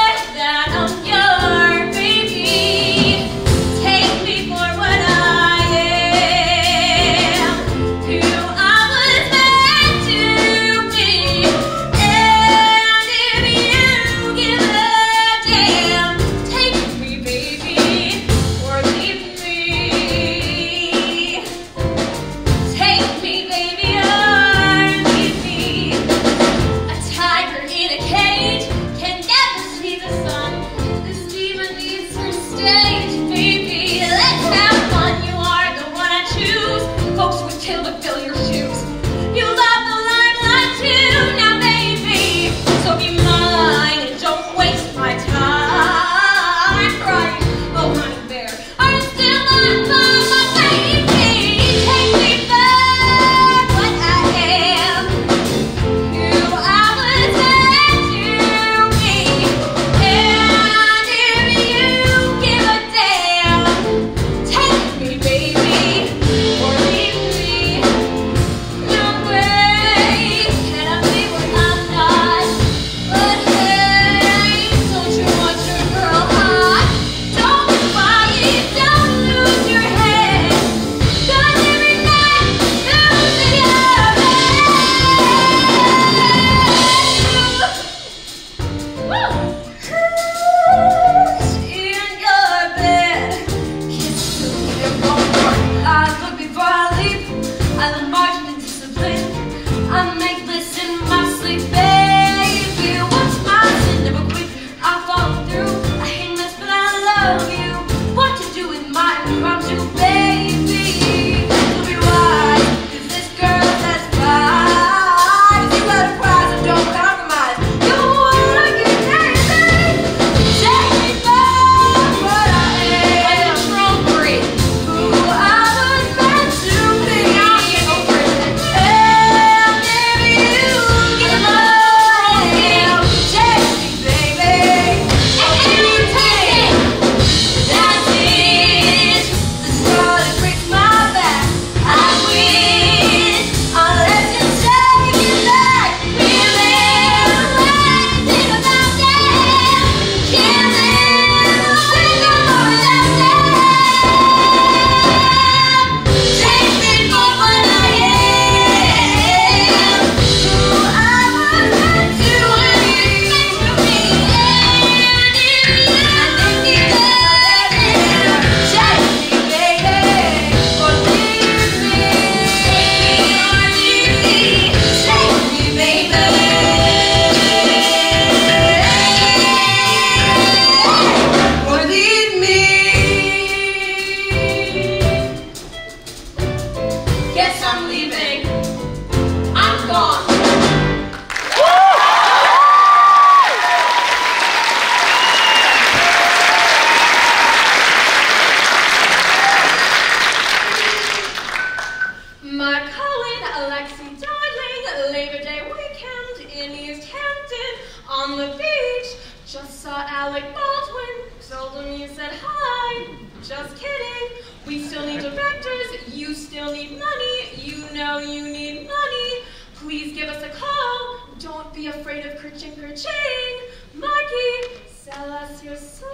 be afraid of kerching, kerching. Marky, sell us your song.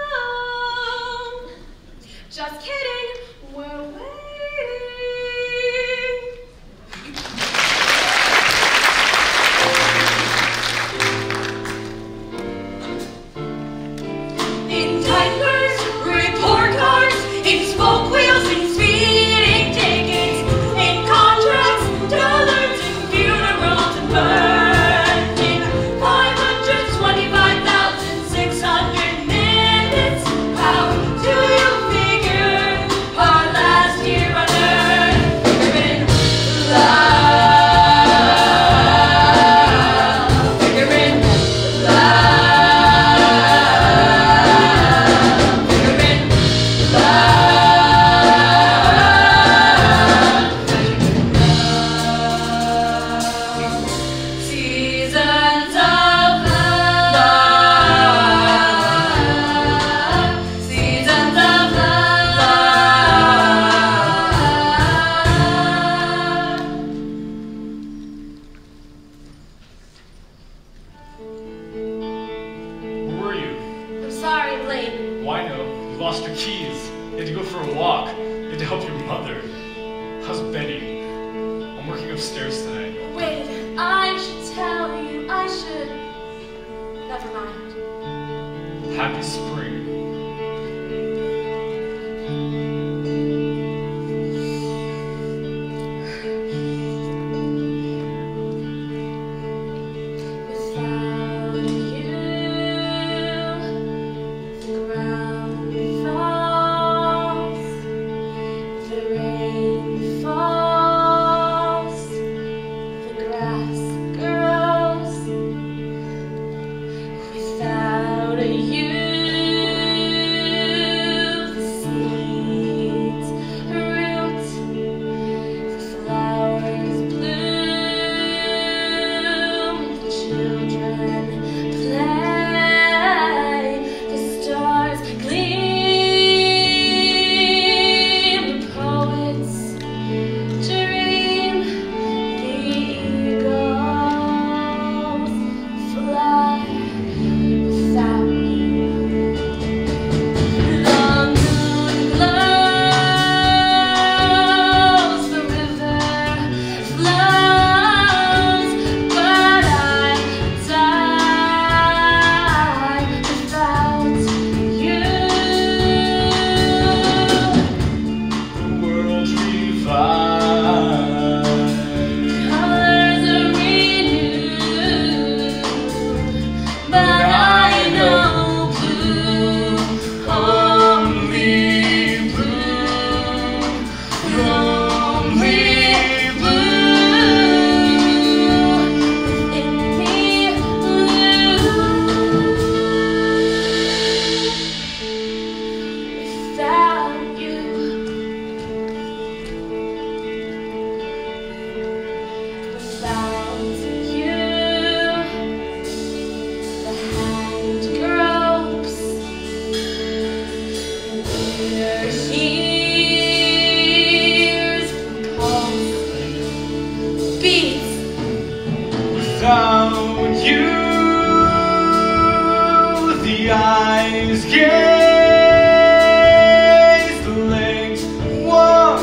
Just kidding, we're waiting. In diapers, report cards, in spoke wheels, in speeding tickets, in contracts, dollars, in funerals, and births, in five hundred twenty-five thousand six hundred minutes. How do you figure our last year on Earth? Figuring love, figuring love. Where were you? I'm sorry, I'm late. Why no? You lost your keys. You had to go for a walk. You had to help your mother. How's Betty? I'm working upstairs tonight. Wait, I should tell you, I should. Never mind. Happy spring. Without you, the ground falls, the rain falls, the grass grows. Without you, the seeds root, the flowers bloom, the children play, the stars gleam, the poets dream, the eagles fly. Without you, the moon glows, the river flows, but I die without you. The world revives. Colors are renewed, but I know blue, only blue, only blue. Within me, without you. Without you, the hand gropes, the ear hears, the pulse beats. Without you, the eyes gaze, the legs walk,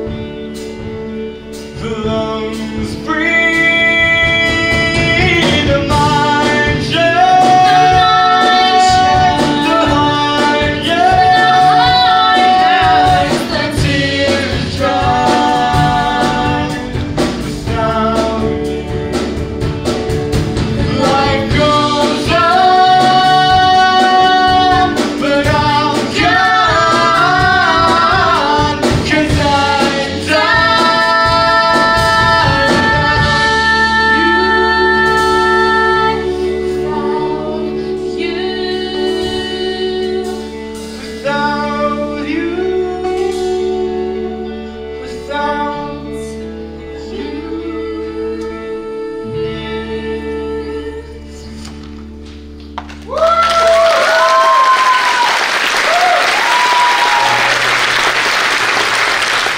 the lungs breathe, the mind shakes, the heart yearns, the tears dry. Without you, life goes on, but I'm gone, 'cause I died. Without you, without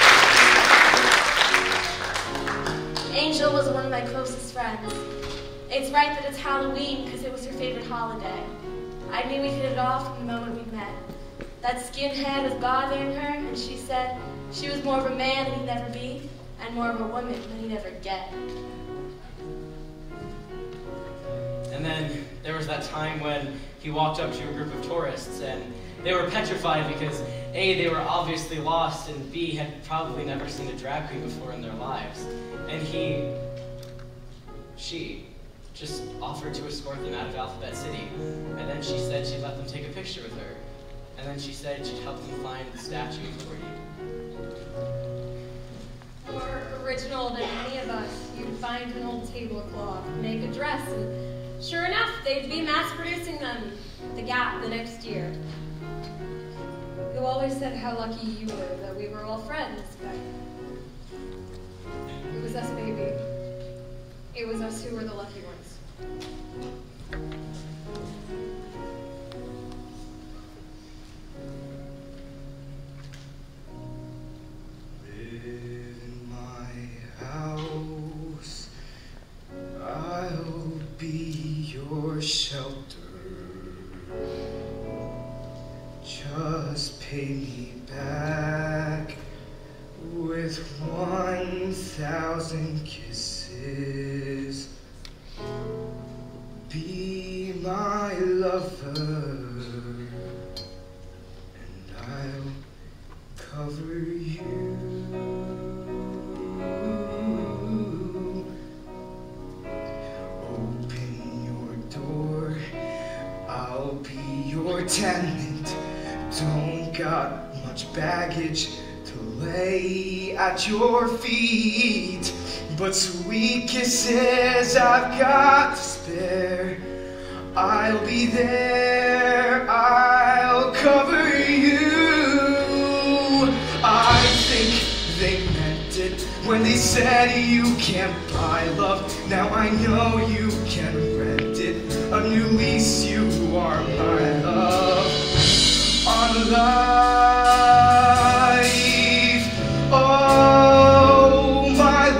Angel was one of my closest friends. It's right that it's Halloween because it was her favorite holiday. I knew we'd hit it off from the moment we met. That skinhead was bothering her, and she said she was more of a man than he'd never be, and more of a woman than he'd ever get. And then there was that time when he walked up to a group of tourists, and they were petrified because A, they were obviously lost, and B, had probably never seen a drag queen before in their lives. And he, she, just offered to escort them out of Alphabet City. And then she said she'd let them take a picture with her. And then she said she'd help them find the statue for you. More original than any of us, you'd find an old tablecloth, make a dress, and sure enough, they'd be mass producing them at the Gap the next year. You always said how lucky you were that we were all friends, but it was us, baby. It was us who were the lucky ones. Live in my house, I'll be your shelter. Just pay me back with one thousand kisses. Be my lover, and I'll cover you. Open your door, I'll be your tenant. Don't got much baggage to lay at your feet, but sweet kisses I've got to spare. I'll be there, I'll cover you. I think they meant it when they said you can't buy love. Now I know you can rent it. A new lease, you are my love. On life, oh my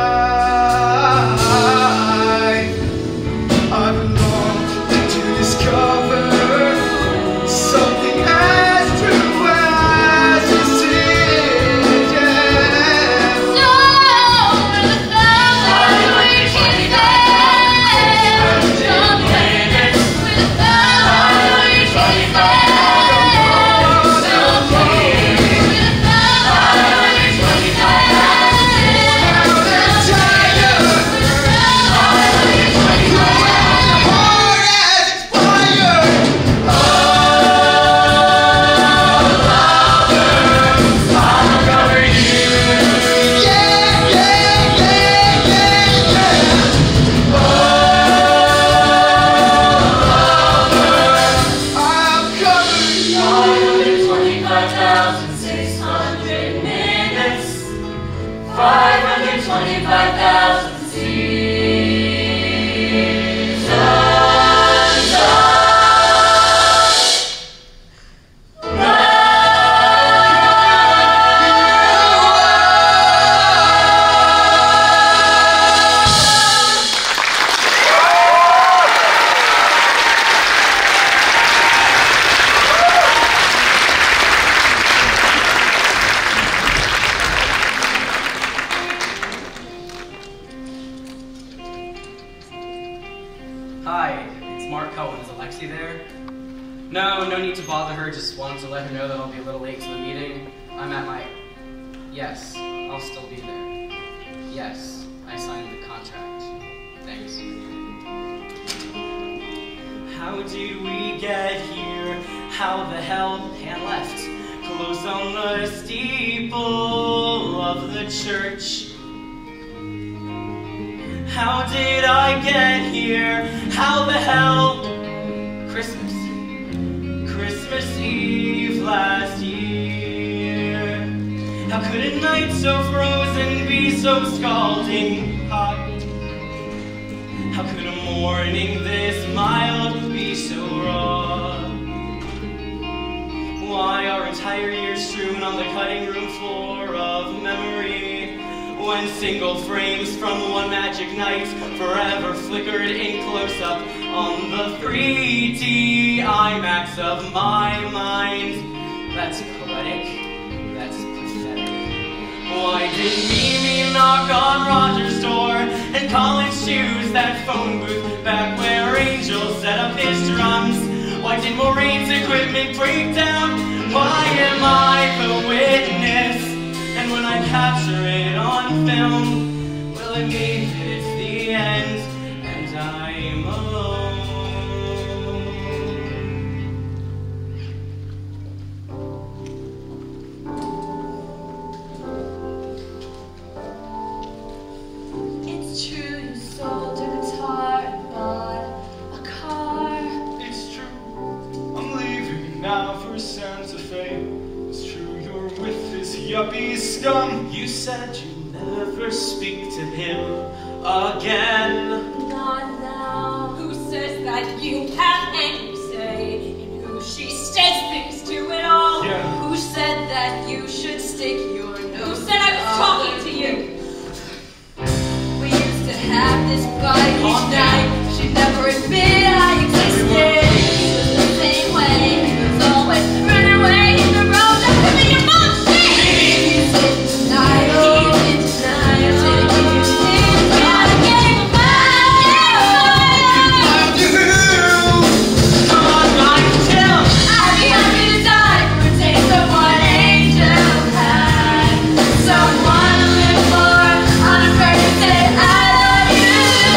life, I've longed to discover something as true as this is, yeah. So over the thousand we can dance, don't blame it, with a thousand we can dance. No, no need to bother her, just wanted to let her know that I'll be a little late to the meeting. I'm at my... Yes, I'll still be there. Yes, I signed the contract. Thanks. How did we get here? How the hell? Pan left. Close on the steeple of the church. How did I get here? How the hell? Christmas. Christmas Eve last year. How could a night so frozen be so scalding hot? How could a morning this mild be so raw? Why are entire years strewn on the cutting room floor of memory? when single frames from one magic night forever flickered in close-up on the three D IMAX of my mind. That's poetic. That's pathetic. Why did Mimi knock on Roger's door and Collins choose that phone booth back where Angel set up his drums? Why did Maureen's equipment break down? Why am I the witness? And when I capture it on film, will it mean that it's the end and I'm alone? It's true, you sold your guitar and bought a car. It's true, I'm leaving now for Santa Fe. It's true, you're with this yuppie scum. You said you'd never speak to him again. Not now. Who says that you have any say in who she says things to at all? Yeah. Who said that you should stick your nose? Who said I was talking to you? We used to have this fight each night. She'd never admit I existed. It was the same way. It was always running away in the road. That's me, your bullshit. He's in denial. He's in denial. Take it easy. Gotta get him back. Come on, guys, chill. I'd be happy to die for a taste of what Angel had. Someone to live for. Unafraid to say I love you.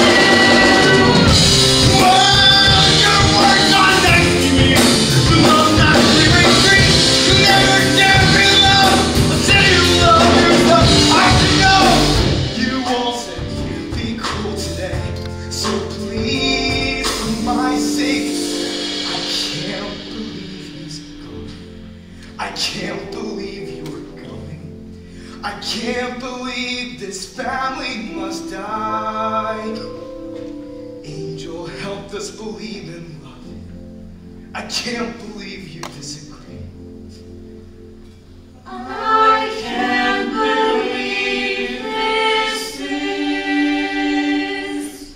Your words are next to me. The love not living free. You never can be loved. Until you love yourself. I know you won't say you'd be cool today. So please, for my sake, I can't believe he's going. I can't believe you're going. I can't believe this family must die. Angel helped us believe in love. I can't believe you disagree. I can't believe this is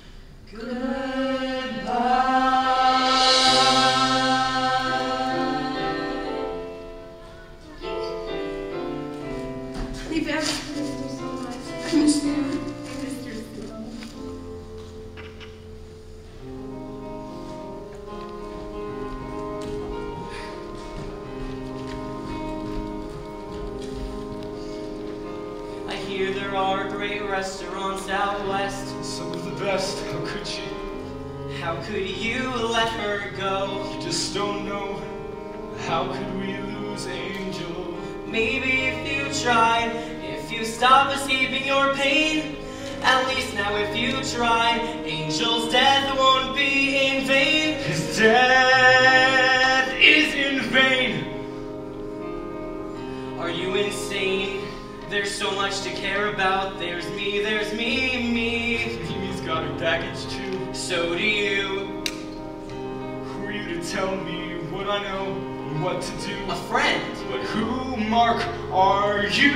Hey, Bev, I miss you so much. I miss you. I miss you so much. I hear there are great restaurants out west. Some of the best, how could she? How could you let her go? You just don't know. How could we lose Angel? Maybe if you tried, if you stop escaping your pain, at least now if you try, Angel's death won't be in vain. His death is in vain. Are you insane? There's so much to care about. There's me, there's me, me. Mimi's got her baggage too. So do you. Who are you to tell me what I know and what to do? A friend. But who, Mark, are you?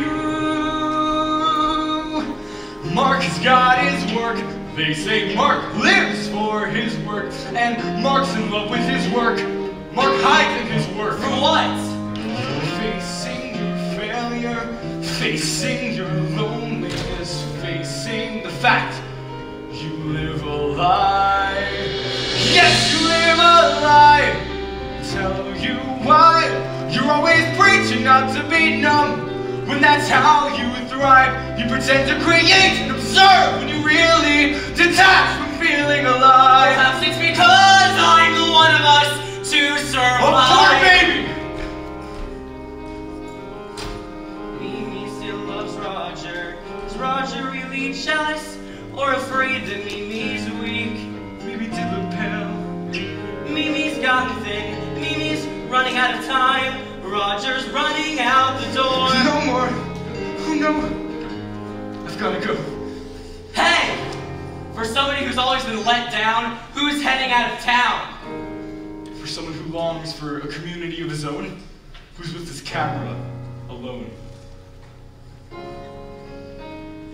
Mark has got his work. They say Mark lives for his work. And Mark's in love with his work. Mark hides in his work. From what? Facing your failure. Facing your loneliness. Facing the fact you live a lie. Yes, you live a lie. Tell you why. You're always preaching not to be numb. When that's how you thrive. You pretend to create and observe when you really detach from feeling alive. Perhaps it's because I'm the one of us to survive. Oh, poor baby! Mimi still loves Roger. Is Roger really jealous or afraid that Mimi's weak? Mimi did look pale. Mimi's gotten thin. Mimi's running out of time. Roger's running out the door. No more. Oh no. I've gotta go. Hey! For somebody who's always been let down, who's heading out of town? For someone who longs for a community of his own, who's with his camera alone.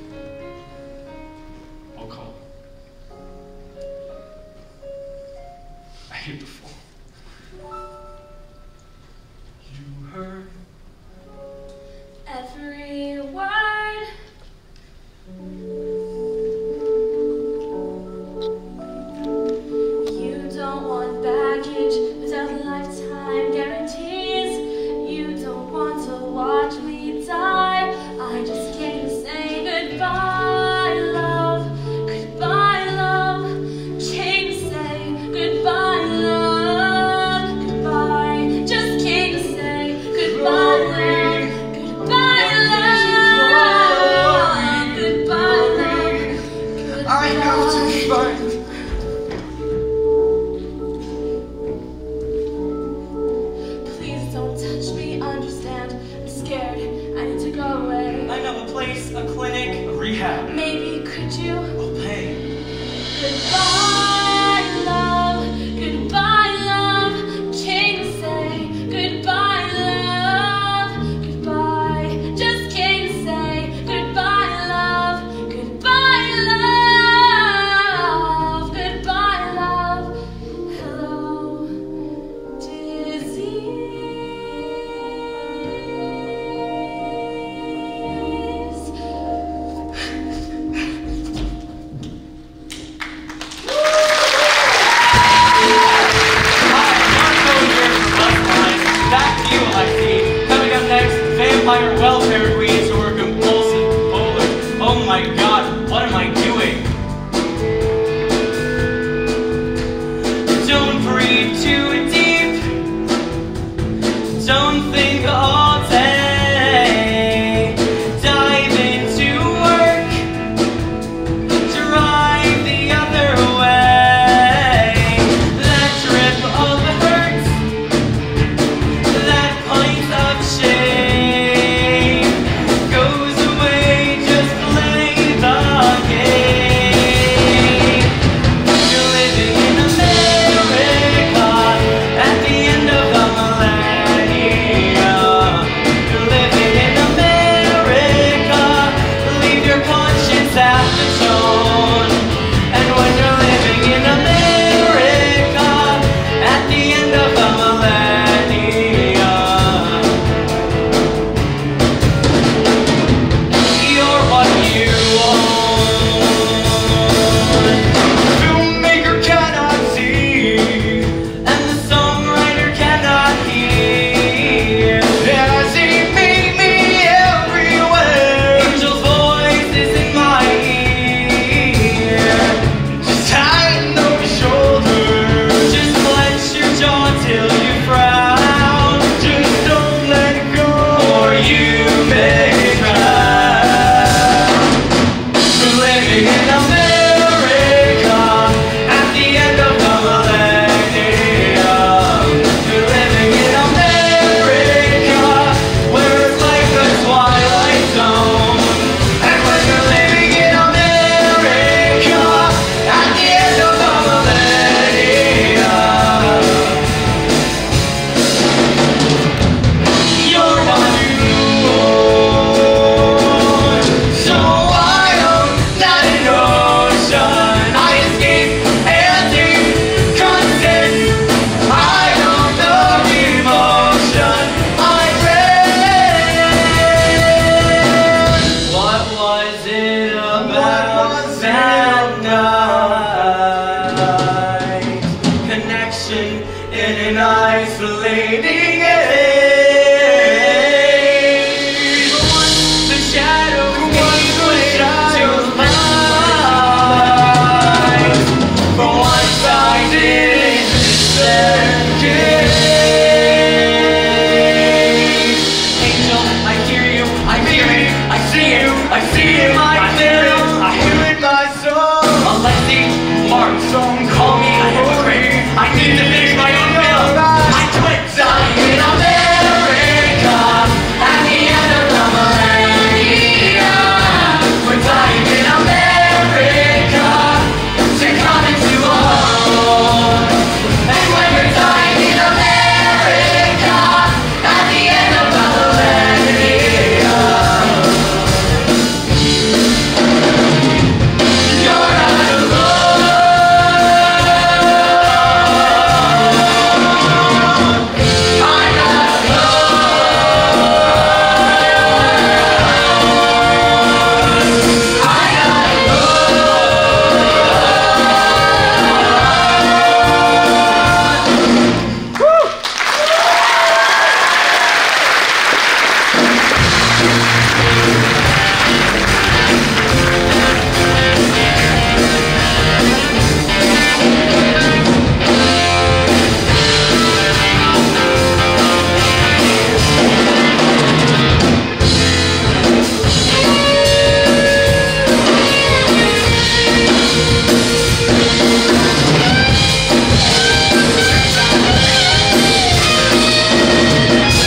cab. Maybe could you? I'll pay. Goodbye, love. Goodbye, love. Can't say goodbye, love. Goodbye. Just can't say goodbye, love. Goodbye, love. Goodbye, love. Hello, disease. Vampire welfare queens who are compulsive polar. Oh my god, what am I doing? Don't breathe too deep. Don't think all day. Dive into work. Drive the other way. That drip of hurt. That pint of shame.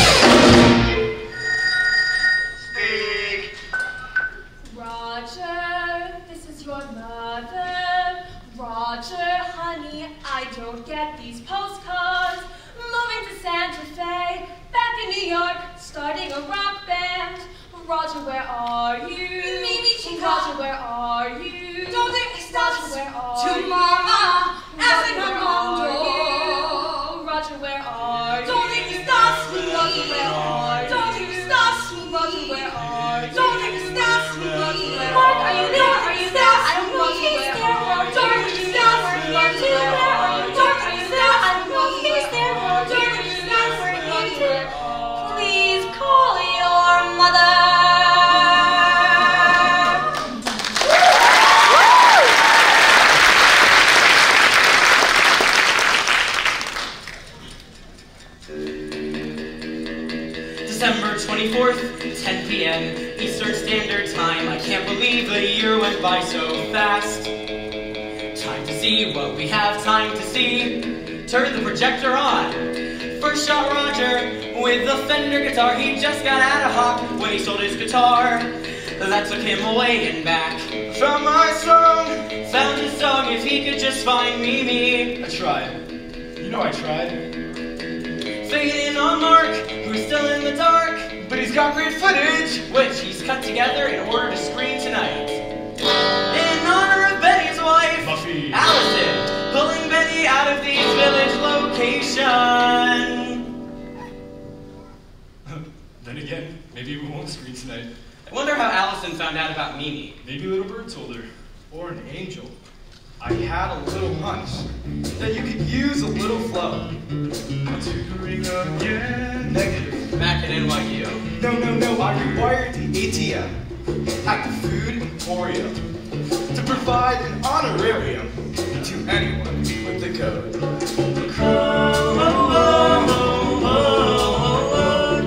Roger. your mother. Roger, honey, I don't get these postcards. Moving to Santa Fe, back in New York, starting a rock band. Roger, where are you? Mimi, chica. Roger, where are you? ¿Dónde estás? Roger, where are Tu you? mamá hace Roger, where Armando. are you? Roger, where are you? ¿Dónde estás? Roger, where are you? ¿Dónde estás? Roger, where are you? ¿Dónde estás? Mark, are you there? Are you there? I don't know. He's there. Roger, are you there? We're here too. Where are you? Roger, are you there? I don't know. He's there. Roger, are you there? We're here too. Please call your mother. December twenty-fourth, ten p m Eastern Standard Time. I can't believe the year went by so fast. Time to see what we have time to see. Turn the projector on. First shot Roger with the Fender guitar. He just got out of hop when he sold his guitar. That took him away and back. Found my song. Found his song if he could just find me, me. I tried. You know I tried. Fading on Mark, who's still in the dark. But he's got great footage, which he's cut together in order to screen tonight. In honor of Betty's wife, Buffy. Allison, pulling Betty out of these village locations. Then again, maybe we won't screen tonight. I wonder how Allison found out about Mimi. Maybe Little Bird told her. Or an angel. I had a little hunch that you could use a little flow. Tutoring again. Negative. Back at N Y U. No, no, no, I rewired the A T M at the Food Emporium to provide an honorarium to anyone with the code. Oh, oh, oh, oh,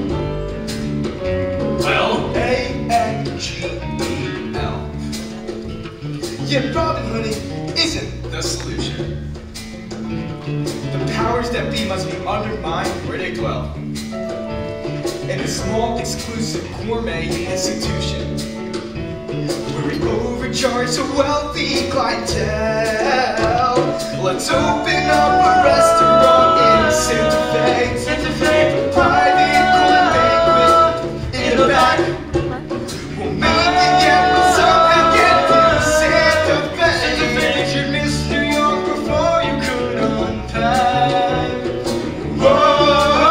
oh. Well? A N G E L. Yet Robin Honey isn't the solution. The powers that be must be undermined where they dwell. In a small, exclusive gourmet institution where we overcharge a wealthy clientele. Let's open up a restaurant in Santa Fe. Santa Fe. With a private court banquet in the back. We'll make it get what's up and get to Santa Fe. Santa Fe, you missed New York before you could unpack. Whoa.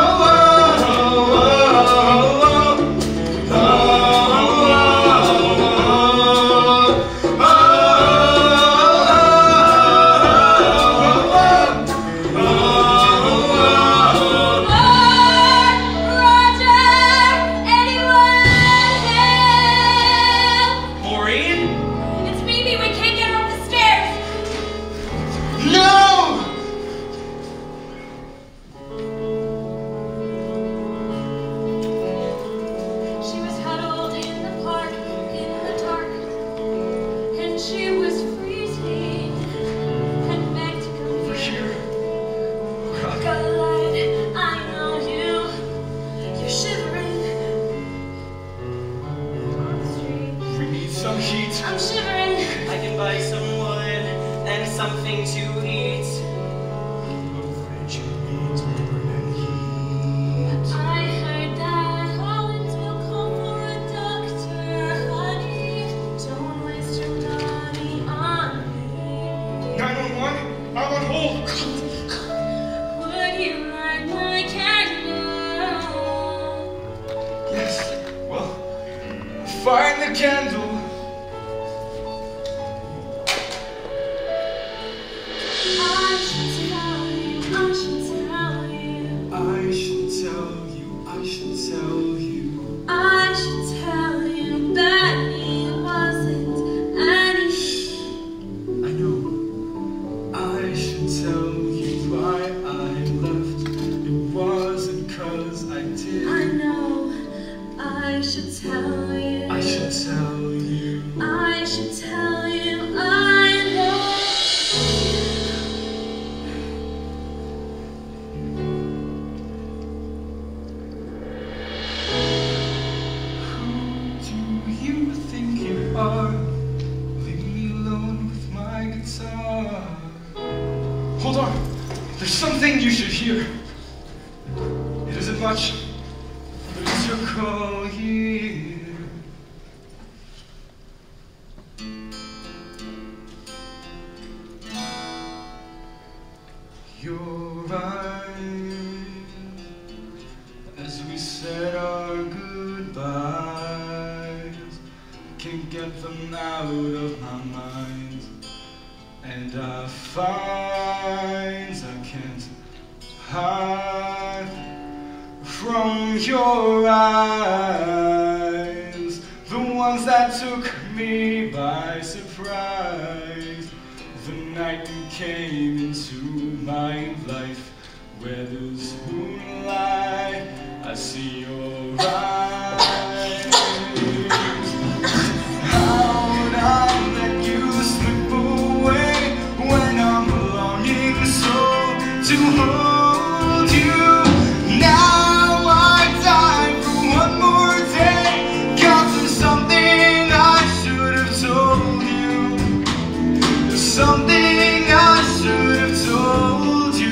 Find the candle. I should tell you, I should tell you. I should tell you, I should tell you. I should tell you that he wasn't any. I know. I should tell you why I left. It wasn't 'cause I did. I know. I should tell you. I should tell you. I should tell you. I know. Who do you think you are? Leaving here. It isn't much, but it's your call here. Your eyes, as we said our goodbyes, can't get them out of my mind, and I find I can't hide from your eyes, the ones that took me by surprise. The night you came into my life, where there's moonlight, I see your eyes. How'd I let you slip away when I'm longing so to hold you? Now I die for one more day, 'cause there's something I should have told you. There's something I should have told you.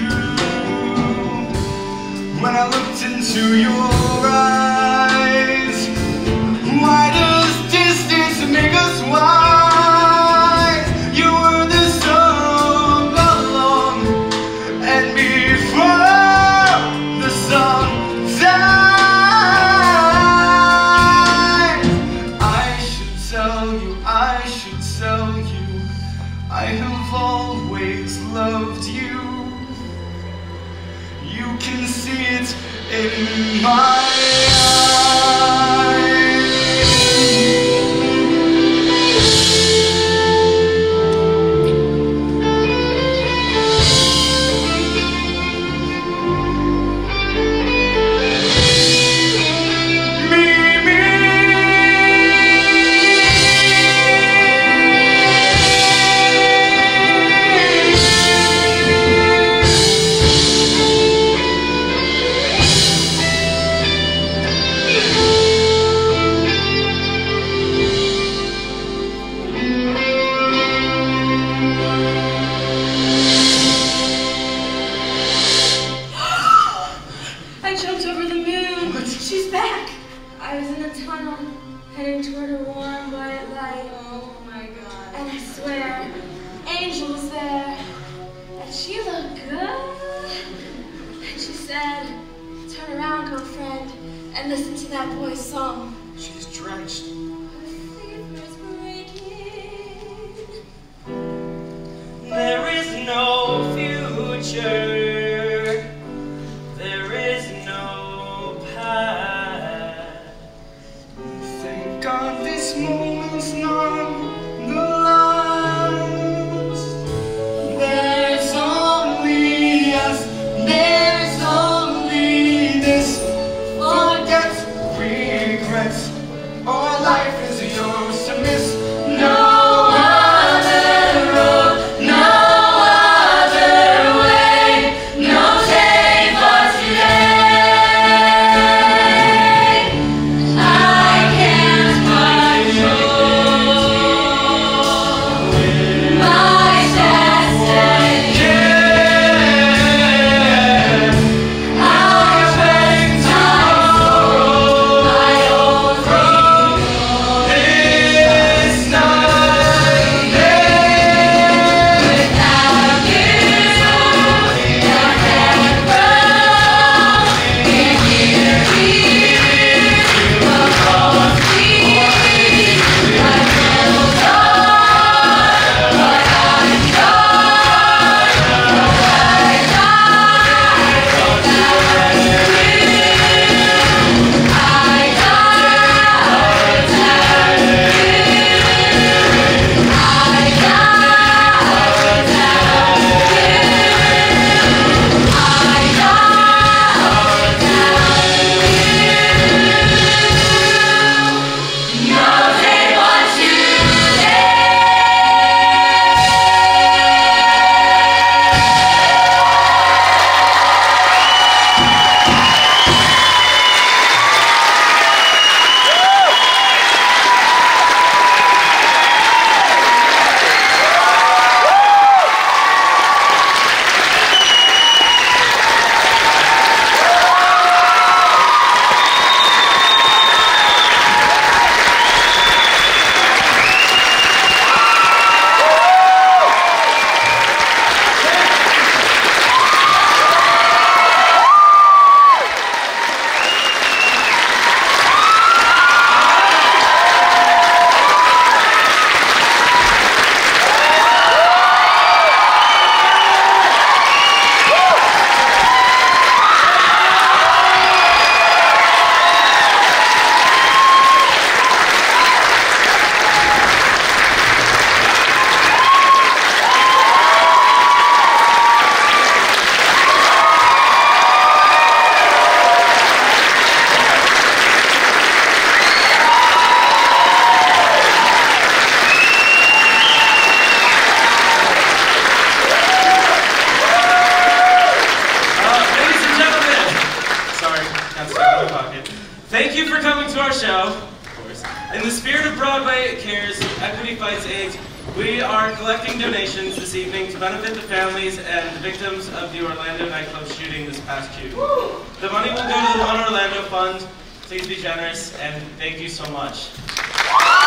When I looked into your eyes, why does distance make us wise? You were the song along, and before the song died, I should tell you, I should tell you, I have always loved you. You can see it in my eyes. I jumped over the moon. What? She's back. I was in a tunnel heading toward a warm white light. Oh my God. And I swear, Angel was there. And she looked good. And she said, turn around, girlfriend, and listen to that boy's song. She's drenched. There is no future, there is no past. Thank God this moment's not the last. There's only us, there's only this. Forget regrets, all I show, of course, in the spirit of Broadway Cares, Equity Fights AIDS, we are collecting donations this evening to benefit the families and the victims of the Orlando nightclub shooting this past June. The money will go to the One Orlando Fund. Please be generous, and thank you so much.